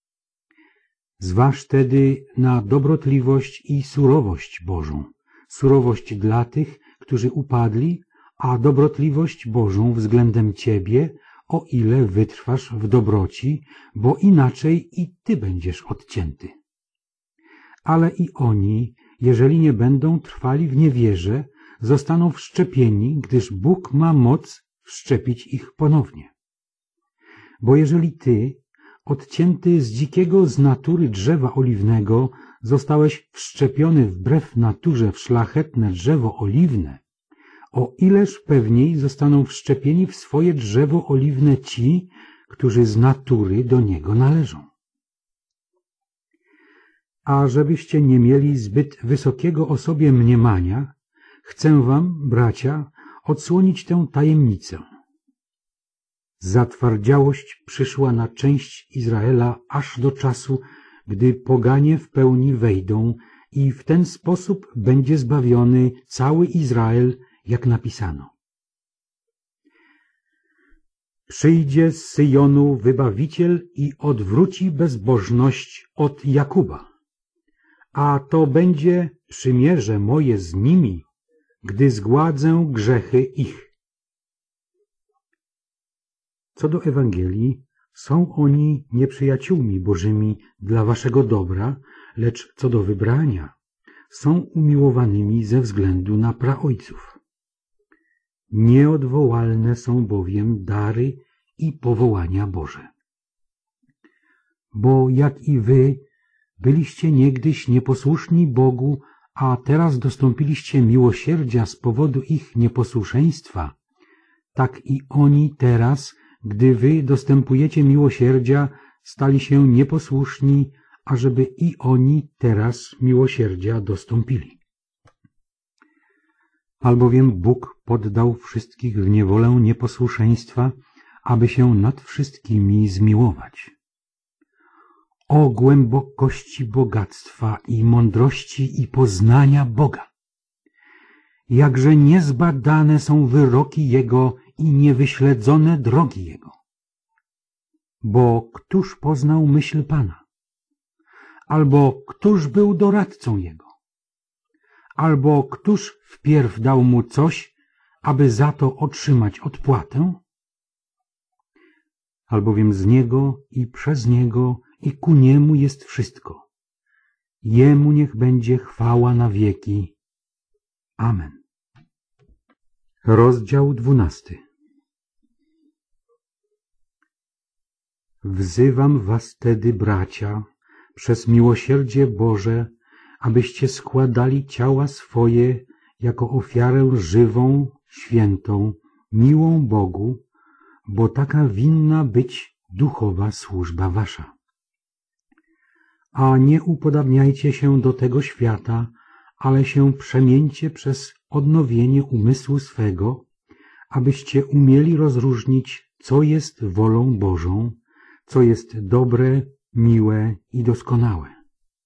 Zważ tedy na dobrotliwość i surowość Bożą, surowość dla tych, którzy upadli, a dobrotliwość Bożą względem ciebie, o ile wytrwasz w dobroci, bo inaczej i ty będziesz odcięty. Ale i oni, jeżeli nie będą trwali w niewierze, zostaną wszczepieni, gdyż Bóg ma moc wszczepić ich ponownie. Bo jeżeli ty, odcięty z dzikiego z natury drzewa oliwnego, zostałeś wszczepiony wbrew naturze w szlachetne drzewo oliwne, o ileż pewniej zostaną wszczepieni w swoje drzewo oliwne ci, którzy z natury do niego należą. A żebyście nie mieli zbyt wysokiego o sobie mniemania, chcę wam, bracia, odsłonić tę tajemnicę. Zatwardziałość przyszła na część Izraela aż do czasu, gdy poganie w pełni wejdą i w ten sposób będzie zbawiony cały Izrael, jak napisano. Przyjdzie z Syjonu wybawiciel i odwróci bezbożność od Jakuba, a to będzie przymierze moje z nimi, gdy zgładzę grzechy ich. Co do Ewangelii, są oni nieprzyjaciółmi Bożymi dla waszego dobra, lecz co do wybrania, są umiłowanymi ze względu na praojców. Nieodwołalne są bowiem dary i powołania Boże. Bo jak i wy byliście niegdyś nieposłuszni Bogu, a teraz dostąpiliście miłosierdzia z powodu ich nieposłuszeństwa, tak i oni teraz, gdy wy dostępujecie miłosierdzia, stali się nieposłuszni, ażeby i oni teraz miłosierdzia dostąpili. Albowiem Bóg poddał wszystkich w niewolę nieposłuszeństwa, aby się nad wszystkimi zmiłować. O głębokości bogactwa i mądrości i poznania Boga! Jakże niezbadane są wyroki Jego i niewyśledzone drogi Jego. Bo któż poznał myśl Pana? Albo któż był doradcą Jego? Albo któż wpierw dał Mu coś, aby za to otrzymać odpłatę? Albowiem z Niego i przez Niego i ku Niemu jest wszystko. Jemu niech będzie chwała na wieki. Amen. Rozdział dwunasty. Wzywam was tedy, bracia, przez miłosierdzie Boże, abyście składali ciała swoje jako ofiarę żywą, świętą, miłą Bogu, bo taka winna być duchowa służba wasza. A nie upodabniajcie się do tego świata, ale się przemieńcie przez odnowienie umysłu swego, abyście umieli rozróżnić, co jest wolą Bożą, co jest dobre, miłe i doskonałe.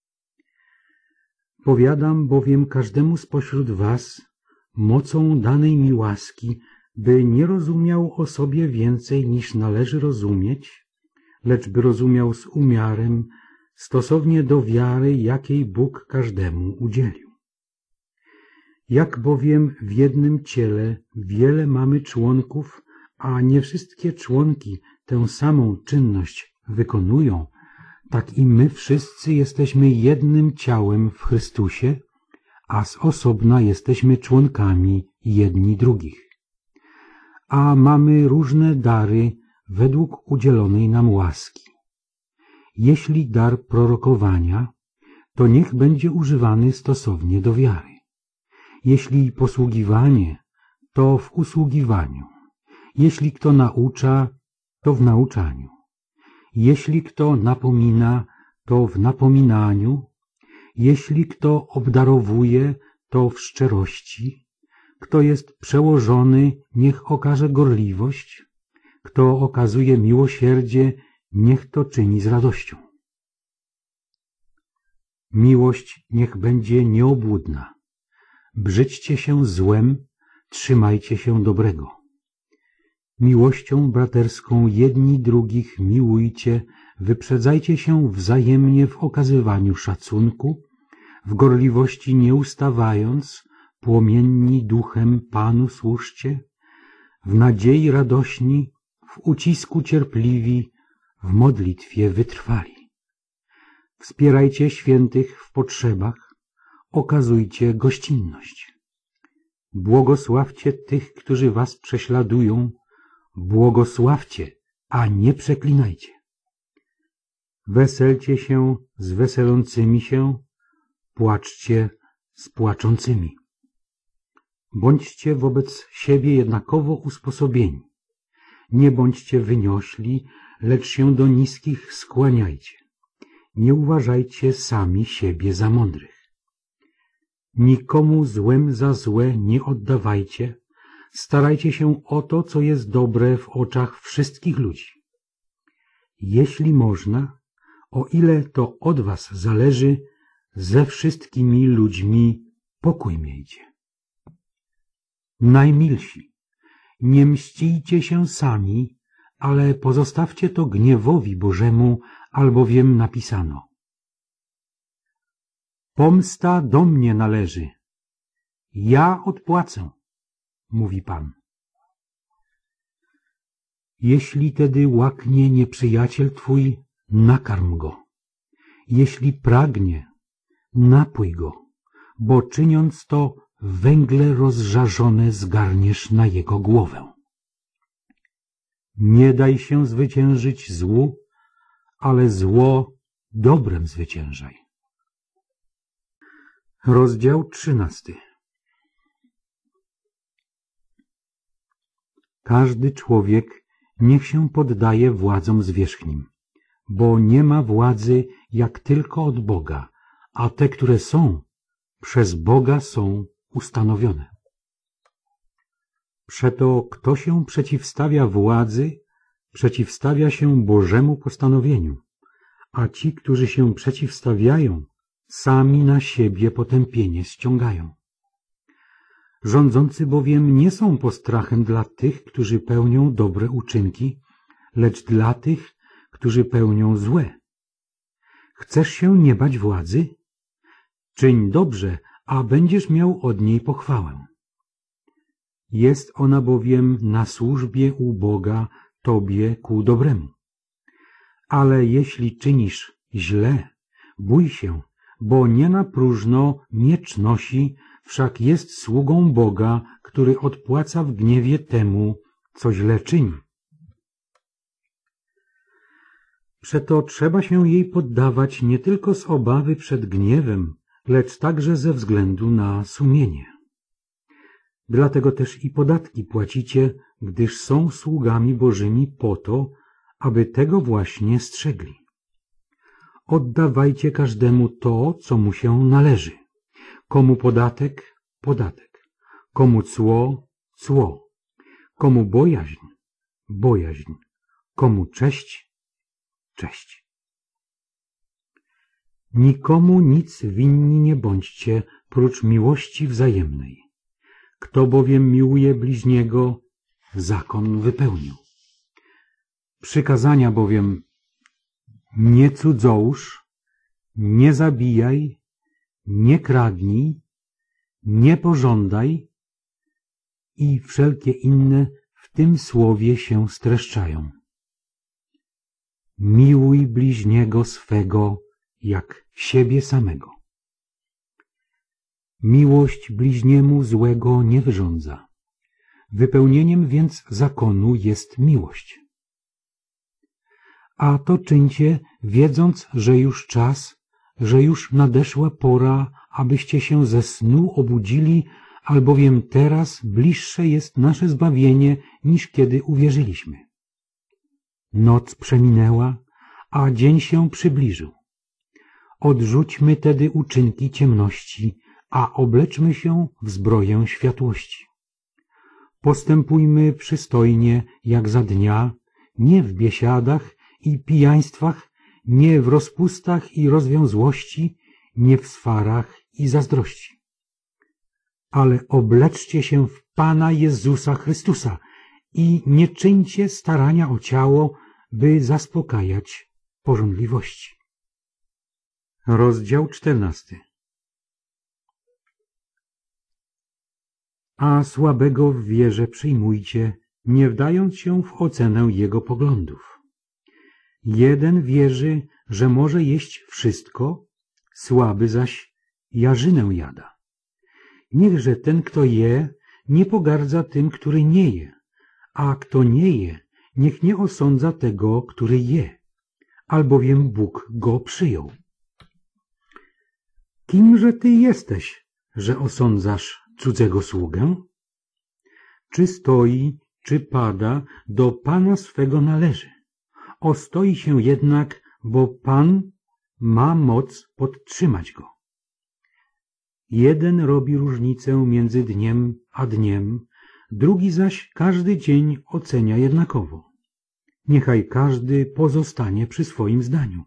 Powiadam bowiem każdemu spośród was, mocą danej mi łaski, by nie rozumiał o sobie więcej niż należy rozumieć, lecz by rozumiał z umiarem, stosownie do wiary, jakiej Bóg każdemu udzielił. Jak bowiem w jednym ciele wiele mamy członków, a nie wszystkie członki tę samą czynność wykonują, tak i my wszyscy jesteśmy jednym ciałem w Chrystusie, a z osobna jesteśmy członkami jedni drugich. A mamy różne dary według udzielonej nam łaski. Jeśli dar prorokowania, to niech będzie używany stosownie do wiary. Jeśli posługiwanie, to w usługiwaniu. Jeśli kto naucza, to w nauczaniu. Jeśli kto napomina, to w napominaniu. Jeśli kto obdarowuje, to w szczerości. Kto jest przełożony, niech okaże gorliwość. Kto okazuje miłosierdzie, niech to czyni z radością. Miłość niech będzie nieobłudna. Brzydźcie się złem, trzymajcie się dobrego. Miłością braterską jedni drugich miłujcie, wyprzedzajcie się wzajemnie w okazywaniu szacunku, w gorliwości nie ustawając, płomienni duchem Panu służcie, w nadziei radośni, w ucisku cierpliwi, w modlitwie wytrwali. Wspierajcie świętych w potrzebach, okazujcie gościnność. Błogosławcie tych, którzy was prześladują, błogosławcie, a nie przeklinajcie. Weselcie się z weselącymi się, płaczcie z płaczącymi. Bądźcie wobec siebie jednakowo usposobieni. Nie bądźcie wyniośli, lecz się do niskich skłaniajcie. Nie uważajcie sami siebie za mądrych. Nikomu złem za złe nie oddawajcie, starajcie się o to, co jest dobre w oczach wszystkich ludzi. Jeśli można, o ile to od was zależy, ze wszystkimi ludźmi pokój miejcie. Najmilsi, nie mścijcie się sami, ale pozostawcie to gniewowi Bożemu, albowiem napisano: Pomsta do mnie należy, ja odpłacę, mówi Pan. Jeśli tedy łaknie nieprzyjaciel twój, nakarm go. Jeśli pragnie, napój go, bo czyniąc to, węgle rozżarzone zgarniesz na jego głowę. Nie daj się zwyciężyć złu, ale zło dobrem zwyciężaj. Rozdział trzynasty. Każdy człowiek niech się poddaje władzom zwierzchnim, bo nie ma władzy jak tylko od Boga, a te, które są, przez Boga są ustanowione. Przeto kto się przeciwstawia władzy, przeciwstawia się Bożemu postanowieniu, a ci, którzy się przeciwstawiają, sami na siebie potępienie ściągają. Rządzący bowiem nie są postrachem dla tych, którzy pełnią dobre uczynki, lecz dla tych, którzy pełnią złe. Chcesz się nie bać władzy? Czyń dobrze, a będziesz miał od niej pochwałę. Jest ona bowiem na służbie u Boga tobie ku dobremu. Ale jeśli czynisz źle, bój się, bo nie na próżno miecz nosi, wszak jest sługą Boga, który który odpłaca w gniewie temu, co źle czyni. Przeto trzeba się jej poddawać nie tylko z obawy przed gniewem, lecz także ze względu na sumienie. Dlatego też i podatki płacicie, gdyż są sługami Bożymi po to, aby tego właśnie strzegli. Oddawajcie każdemu to, co mu się należy. Komu podatek? Podatek. Komu cło? Cło. Komu bojaźń? Bojaźń. Komu cześć? Cześć. Nikomu nic winni nie bądźcie, prócz miłości wzajemnej. Kto bowiem miłuje bliźniego, zakon wypełnił. Przykazania bowiem: nie cudzołóż, nie zabijaj, nie kradnij, nie pożądaj i wszelkie inne w tym słowie się streszczają. Miłuj bliźniego swego jak siebie samego. Miłość bliźniemu złego nie wyrządza. Wypełnieniem więc zakonu jest miłość. A to czyńcie, wiedząc, że już czas, że już nadeszła pora, abyście się ze snu obudzili, albowiem teraz bliższe jest nasze zbawienie, niż kiedy uwierzyliśmy. Noc przeminęła, a dzień się przybliżył. Odrzućmy tedy uczynki ciemności, a obleczmy się w zbroję światłości. Postępujmy przystojnie jak za dnia, nie w biesiadach i pijaństwach, nie w rozpustach i rozwiązłości, nie w swarach i zazdrości. Ale obleczcie się w Pana Jezusa Chrystusa i nie czyńcie starania o ciało, by zaspokajać pożądliwości. Rozdział czternasty. A słabego w wierze przyjmujcie, nie wdając się w ocenę jego poglądów. Jeden wierzy, że może jeść wszystko, słaby zaś jarzynę jada. Niechże ten, kto je, nie pogardza tym, który nie je, a kto nie je, niech nie osądza tego, który je, albowiem Bóg go przyjął. Kimże ty jesteś, że osądzasz cudzego sługę? Czy stoi, czy pada, do Pana swego należy. Ostoi się jednak, bo Pan ma moc podtrzymać go. Jeden robi różnicę między dniem a dniem, drugi zaś każdy dzień ocenia jednakowo. Niechaj każdy pozostanie przy swoim zdaniu.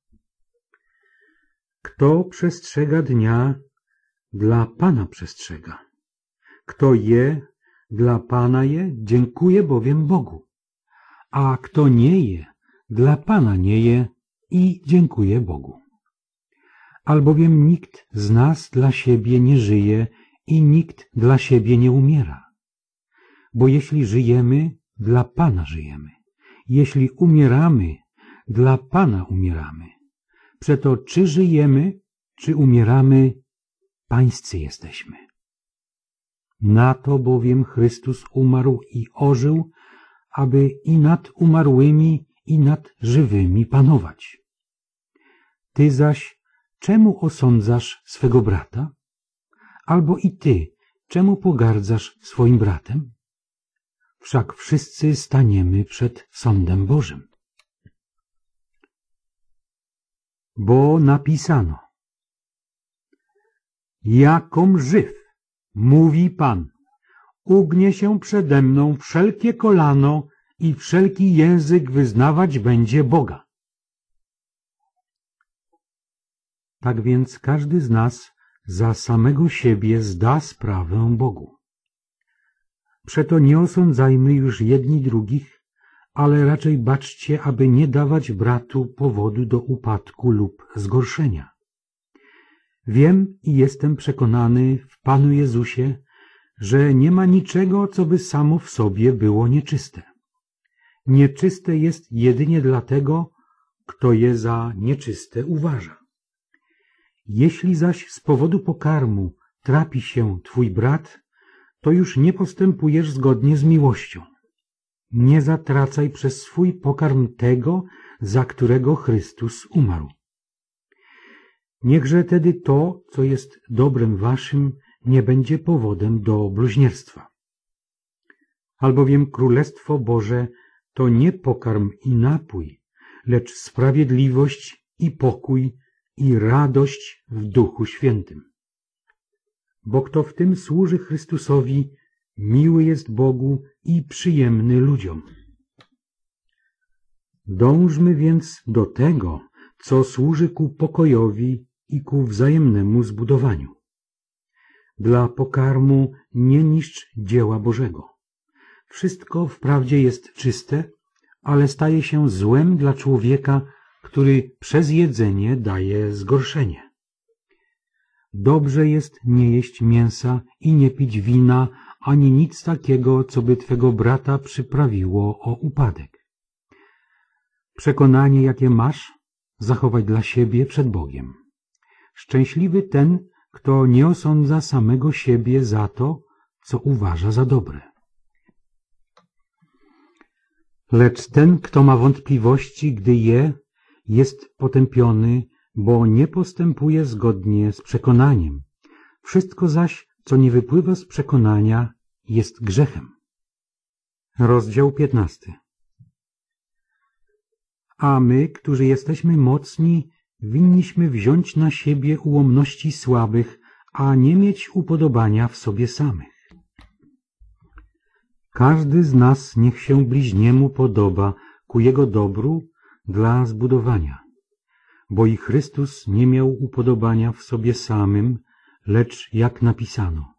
Kto przestrzega dnia, dla Pana przestrzega. Kto je, dla Pana je, dziękuje bowiem Bogu. A kto nie je, dla Pana nie je i dziękuje Bogu. Albowiem nikt z nas dla siebie nie żyje i nikt dla siebie nie umiera. Bo jeśli żyjemy, dla Pana żyjemy. Jeśli umieramy, dla Pana umieramy. Przeto czy żyjemy, czy umieramy, Pańscy jesteśmy. Na to bowiem Chrystus umarł i ożył, aby i nad umarłymi, i nad żywymi panować. Ty zaś czemu osądzasz swego brata? Albo i ty, czemu pogardzasz swoim bratem? Wszak wszyscy staniemy przed sądem Bożym. Bo napisano: jakom żyw, mówi Pan, ugnie się przede mną wszelkie kolano i wszelki język wyznawać będzie Boga. Tak więc każdy z nas za samego siebie zda sprawę Bogu. Przeto nie osądzajmy już jedni drugich, ale raczej baczcie, aby nie dawać bratu powodu do upadku lub zgorszenia. Wiem i jestem przekonany w Panu Jezusie, że nie ma niczego, co by samo w sobie było nieczyste. Nieczyste jest jedynie dlatego, kto je za nieczyste uważa. Jeśli zaś z powodu pokarmu trapi się twój brat, to już nie postępujesz zgodnie z miłością. Nie zatracaj przez swój pokarm tego, za którego Chrystus umarł. Niechże tedy to, co jest dobrem waszym, nie będzie powodem do bluźnierstwa. Albowiem Królestwo Boże to nie pokarm i napój, lecz sprawiedliwość i pokój i radość w Duchu Świętym. Bo kto w tym służy Chrystusowi, miły jest Bogu i przyjemny ludziom. Dążmy więc do tego, co służy ku pokojowi i ku wzajemnemu zbudowaniu. Dla pokarmu nie niszcz dzieła Bożego. Wszystko wprawdzie jest czyste, ale staje się złem dla człowieka, który przez jedzenie daje zgorszenie. Dobrze jest nie jeść mięsa i nie pić wina, ani nic takiego, co by twego brata przyprawiło o upadek. Przekonanie, jakie masz, zachować dla siebie przed Bogiem. Szczęśliwy ten, kto nie osądza samego siebie za to, co uważa za dobre. Lecz ten, kto ma wątpliwości, gdy je, jest potępiony, bo nie postępuje zgodnie z przekonaniem. Wszystko zaś, co nie wypływa z przekonania, jest grzechem. Rozdział piętnasty. A my, którzy jesteśmy mocni, winniśmy wziąć na siebie ułomności słabych, a nie mieć upodobania w sobie samych. Każdy z nas niech się bliźniemu podoba ku jego dobru dla zbudowania, bo i Chrystus nie miał upodobania w sobie samym, lecz jak napisano: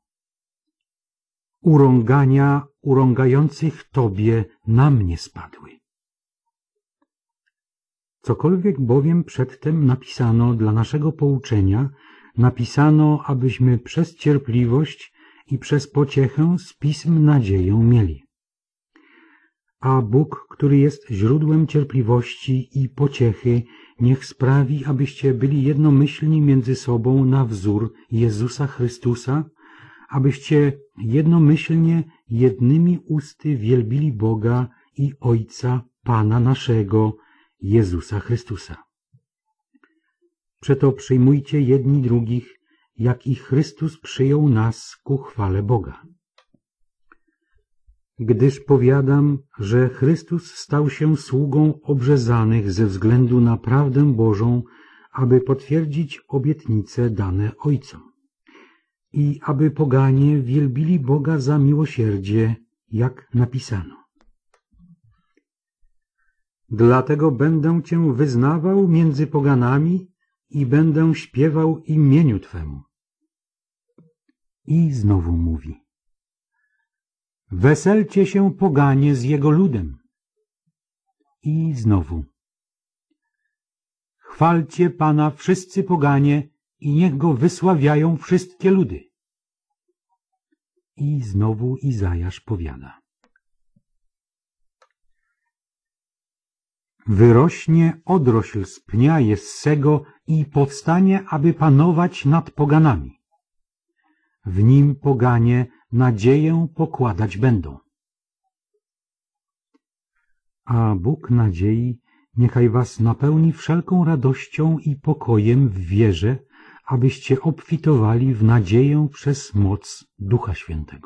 urągania urągających Tobie na mnie spadły. Cokolwiek bowiem przedtem napisano dla naszego pouczenia, napisano, abyśmy przez cierpliwość i przez pociechę z pism nadzieję mieli. A Bóg, który jest źródłem cierpliwości i pociechy, niech sprawi, abyście byli jednomyślni między sobą na wzór Jezusa Chrystusa, abyście jednomyślnie jednymi usty wielbili Boga i Ojca Pana naszego, Jezusa Chrystusa. Przeto przyjmujcie jedni drugich, jak i Chrystus przyjął nas ku chwale Boga. Gdyż powiadam, że Chrystus stał się sługą obrzezanych ze względu na prawdę Bożą, aby potwierdzić obietnice dane Ojcom i aby poganie wielbili Boga za miłosierdzie, jak napisano. Dlatego będę Cię wyznawał między poganami i będę śpiewał imieniu Twemu. I znowu mówi: weselcie się poganie z Jego ludem. I znowu: chwalcie Pana wszyscy poganie i niech Go wysławiają wszystkie ludy. I znowu Izajasz powiada: wyrośnie odrośl z pnia Jessego i powstanie, aby panować nad poganami. W nim poganie nadzieję pokładać będą. A Bóg nadziei niechaj was napełni wszelką radością i pokojem w wierze, abyście obfitowali w nadzieję przez moc Ducha Świętego.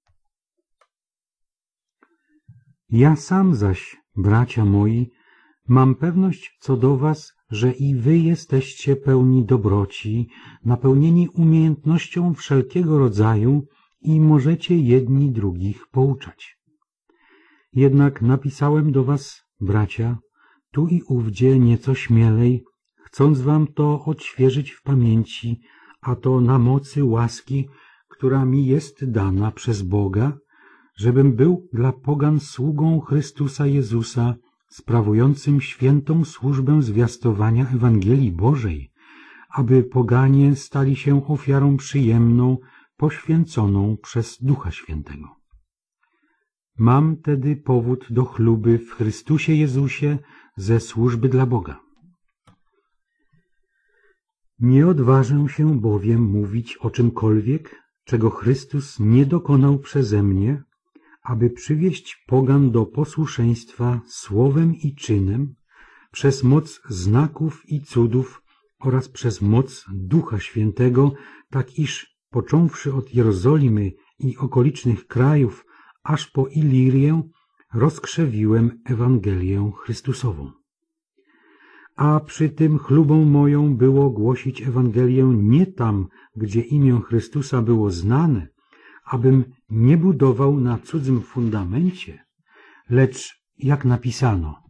Ja sam zaś, bracia moi, mam pewność co do was, że i wy jesteście pełni dobroci, napełnieni umiejętnością wszelkiego rodzaju i możecie jedni drugich pouczać. Jednak napisałem do was, bracia, tu i ówdzie nieco śmielej, chcąc wam to odświeżyć w pamięci, a to na mocy łaski, która mi jest dana przez Boga, żebym był dla pogan sługą Chrystusa Jezusa, sprawującym świętą służbę zwiastowania Ewangelii Bożej, aby poganie stali się ofiarą przyjemną, poświęconą przez Ducha Świętego. Mam tedy powód do chluby w Chrystusie Jezusie ze służby dla Boga. Nie odważę się bowiem mówić o czymkolwiek, czego Chrystus nie dokonał przeze mnie, aby przywieść pogan do posłuszeństwa słowem i czynem, przez moc znaków i cudów oraz przez moc Ducha Świętego, tak iż począwszy od Jerozolimy i okolicznych krajów, aż po Ilirię, rozkrzewiłem Ewangelię Chrystusową. A przy tym chlubą moją było głosić Ewangelię nie tam, gdzie imię Chrystusa było znane, abym nie budował na cudzym fundamencie, lecz jak napisano: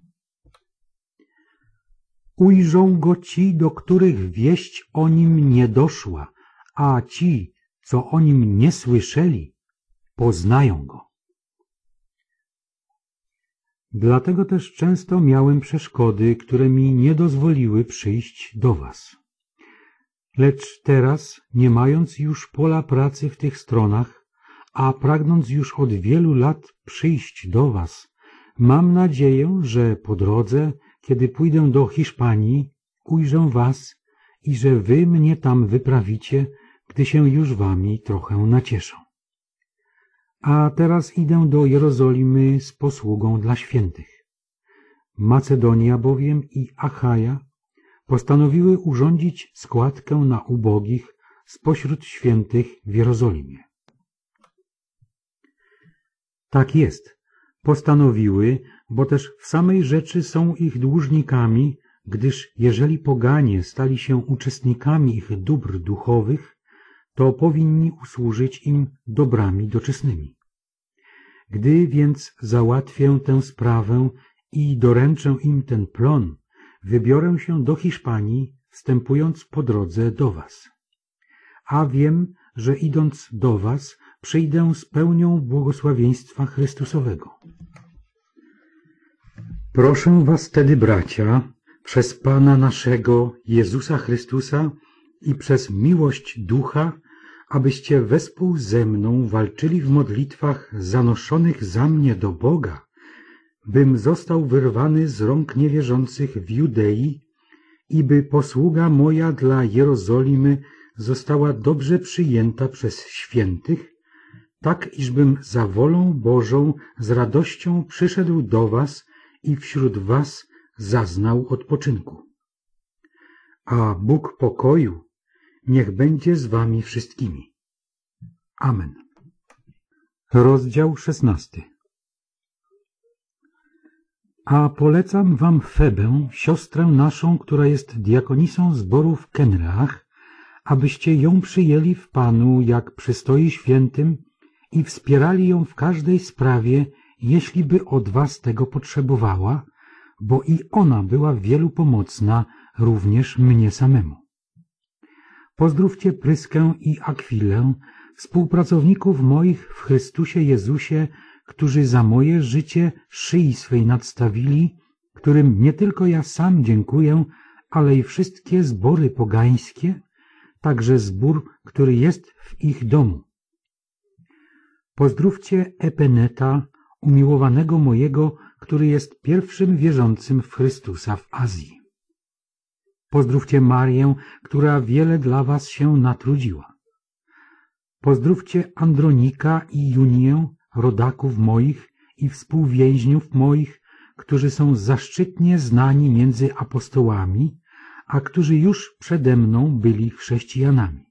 ujrzą go ci, do których wieść o nim nie doszła, a ci, co o nim nie słyszeli, poznają go. Dlatego też często miałem przeszkody, które mi nie dozwoliły przyjść do was. Lecz teraz, nie mając już pola pracy w tych stronach, a pragnąc już od wielu lat przyjść do was, mam nadzieję, że po drodze, kiedy pójdę do Hiszpanii, ujrzę was i że wy mnie tam wyprawicie, gdy się już wami trochę nacieszę. A teraz idę do Jerozolimy z posługą dla świętych. Macedonia bowiem i Achaja postanowiły urządzić składkę na ubogich spośród świętych w Jerozolimie. Tak jest, postanowiły, bo też w samej rzeczy są ich dłużnikami, gdyż jeżeli poganie stali się uczestnikami ich dóbr duchowych, to powinni usłużyć im dobrami doczesnymi. Gdy więc załatwię tę sprawę i doręczę im ten plon, wybiorę się do Hiszpanii, wstępując po drodze do was. A wiem, że idąc do was, przyjdę z pełnią błogosławieństwa Chrystusowego. Proszę was tedy, bracia, przez Pana naszego Jezusa Chrystusa i przez miłość Ducha, abyście wespół ze mną walczyli w modlitwach zanoszonych za mnie do Boga, bym został wyrwany z rąk niewierzących w Judei i by posługa moja dla Jerozolimy została dobrze przyjęta przez świętych, tak iżbym za wolą Bożą z radością przyszedł do was i wśród was zaznał odpoczynku. A Bóg pokoju niech będzie z wami wszystkimi. Amen. Rozdział szesnasty. A polecam wam Febę, siostrę naszą, która jest diakonisą zboru w Kenreach, abyście ją przyjęli w Panu, jak przystoi świętym, i wspierali ją w każdej sprawie, jeśli by od was tego potrzebowała, bo i ona była wielu pomocna, również mnie samemu. Pozdrówcie Pryskę i Akwilę, współpracowników moich w Chrystusie Jezusie, którzy za moje życie szyi swej nadstawili, którym nie tylko ja sam dziękuję, ale i wszystkie zbory pogańskie, także zbór, który jest w ich domu. Pozdrówcie Epeneta, umiłowanego mojego, który jest pierwszym wierzącym w Chrystusa w Azji. Pozdrówcie Marię, która wiele dla was się natrudziła. Pozdrówcie Andronika i Junię, rodaków moich i współwięźniów moich, którzy są zaszczytnie znani między apostołami, a którzy już przede mną byli chrześcijanami.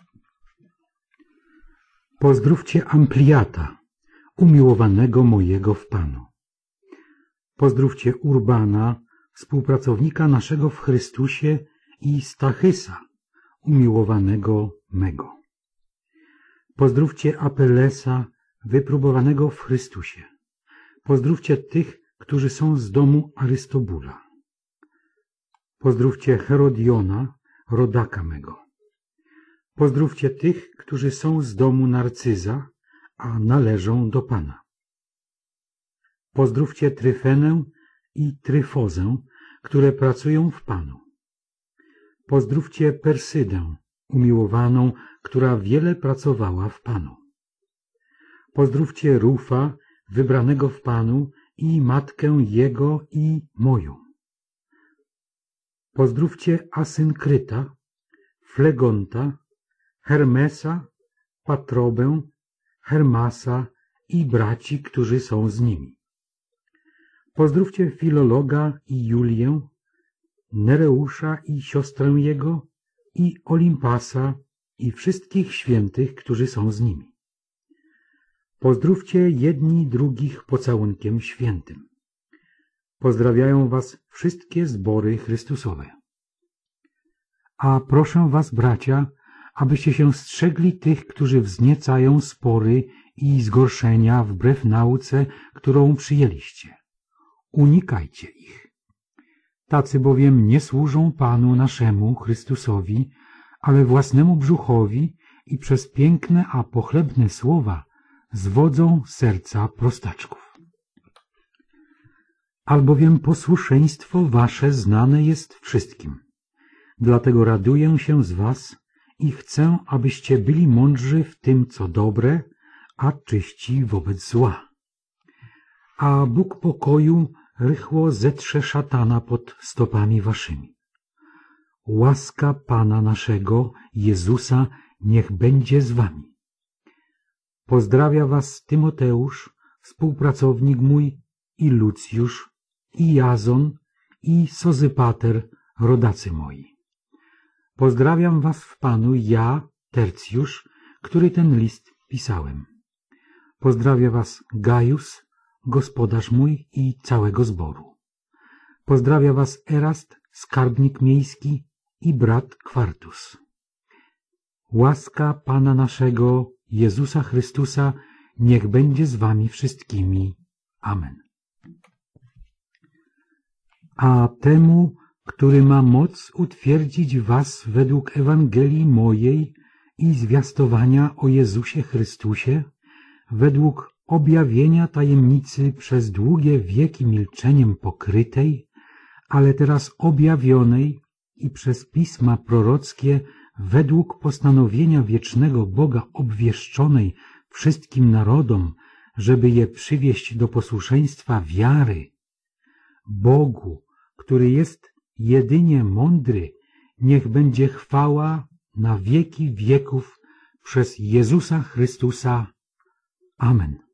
Pozdrówcie Ampliata, umiłowanego mojego w Panu. Pozdrówcie Urbana, współpracownika naszego w Chrystusie, i Stachysa, umiłowanego mego. Pozdrówcie Apellesa, wypróbowanego w Chrystusie. Pozdrówcie tych, którzy są z domu Arystobula. Pozdrówcie Herodiona, rodaka mego. Pozdrówcie tych, którzy są z domu Narcyza, a należą do Pana. Pozdrówcie Tryfenę i Tryfozę, które pracują w Panu. Pozdrówcie Persydę, umiłowaną, która wiele pracowała w Panu. Pozdrówcie Rufa, wybranego w Panu, i matkę jego i moją. Pozdrówcie Asynkryta, Flegonta, Hermesa, Patrobę, Hermasa i braci, którzy są z nimi. Pozdrówcie Filologa i Julię, Nereusza i siostrę jego, i Olimpasa, i wszystkich świętych, którzy są z nimi. Pozdrówcie jedni drugich pocałunkiem świętym. Pozdrawiają was wszystkie zbory Chrystusowe. A proszę was, bracia, abyście się strzegli tych, którzy wzniecają spory i zgorszenia wbrew nauce, którą przyjęliście. Unikajcie ich. Tacy bowiem nie służą Panu naszemu, Chrystusowi, ale własnemu brzuchowi i przez piękne a pochlebne słowa zwodzą serca prostaczków. Albowiem posłuszeństwo wasze znane jest wszystkim. Dlatego raduję się z was i chcę, abyście byli mądrzy w tym, co dobre, a czyści wobec zła. A Bóg pokoju rychło zetrze szatana pod stopami waszymi. Łaska Pana naszego, Jezusa, niech będzie z wami. Pozdrawia was Tymoteusz, współpracownik mój, i Lucjusz, i Jazon, i Sozypater, rodacy moi. Pozdrawiam was w Panu ja, Tercjusz, który ten list pisałem. Pozdrawia was Gajus, gospodarz mój i całego zboru. Pozdrawia was Erast, skarbnik miejski, i brat Kwartus. Łaska Pana naszego, Jezusa Chrystusa, niech będzie z wami wszystkimi. Amen. A temu, który ma moc utwierdzić was według Ewangelii mojej i zwiastowania o Jezusie Chrystusie, według objawienia tajemnicy przez długie wieki milczeniem pokrytej, ale teraz objawionej i przez pisma prorockie według postanowienia wiecznego Boga obwieszczonej wszystkim narodom, żeby je przywieść do posłuszeństwa wiary, Bogu, który jest jedynie mądry, niech będzie chwała na wieki wieków przez Jezusa Chrystusa. Amen.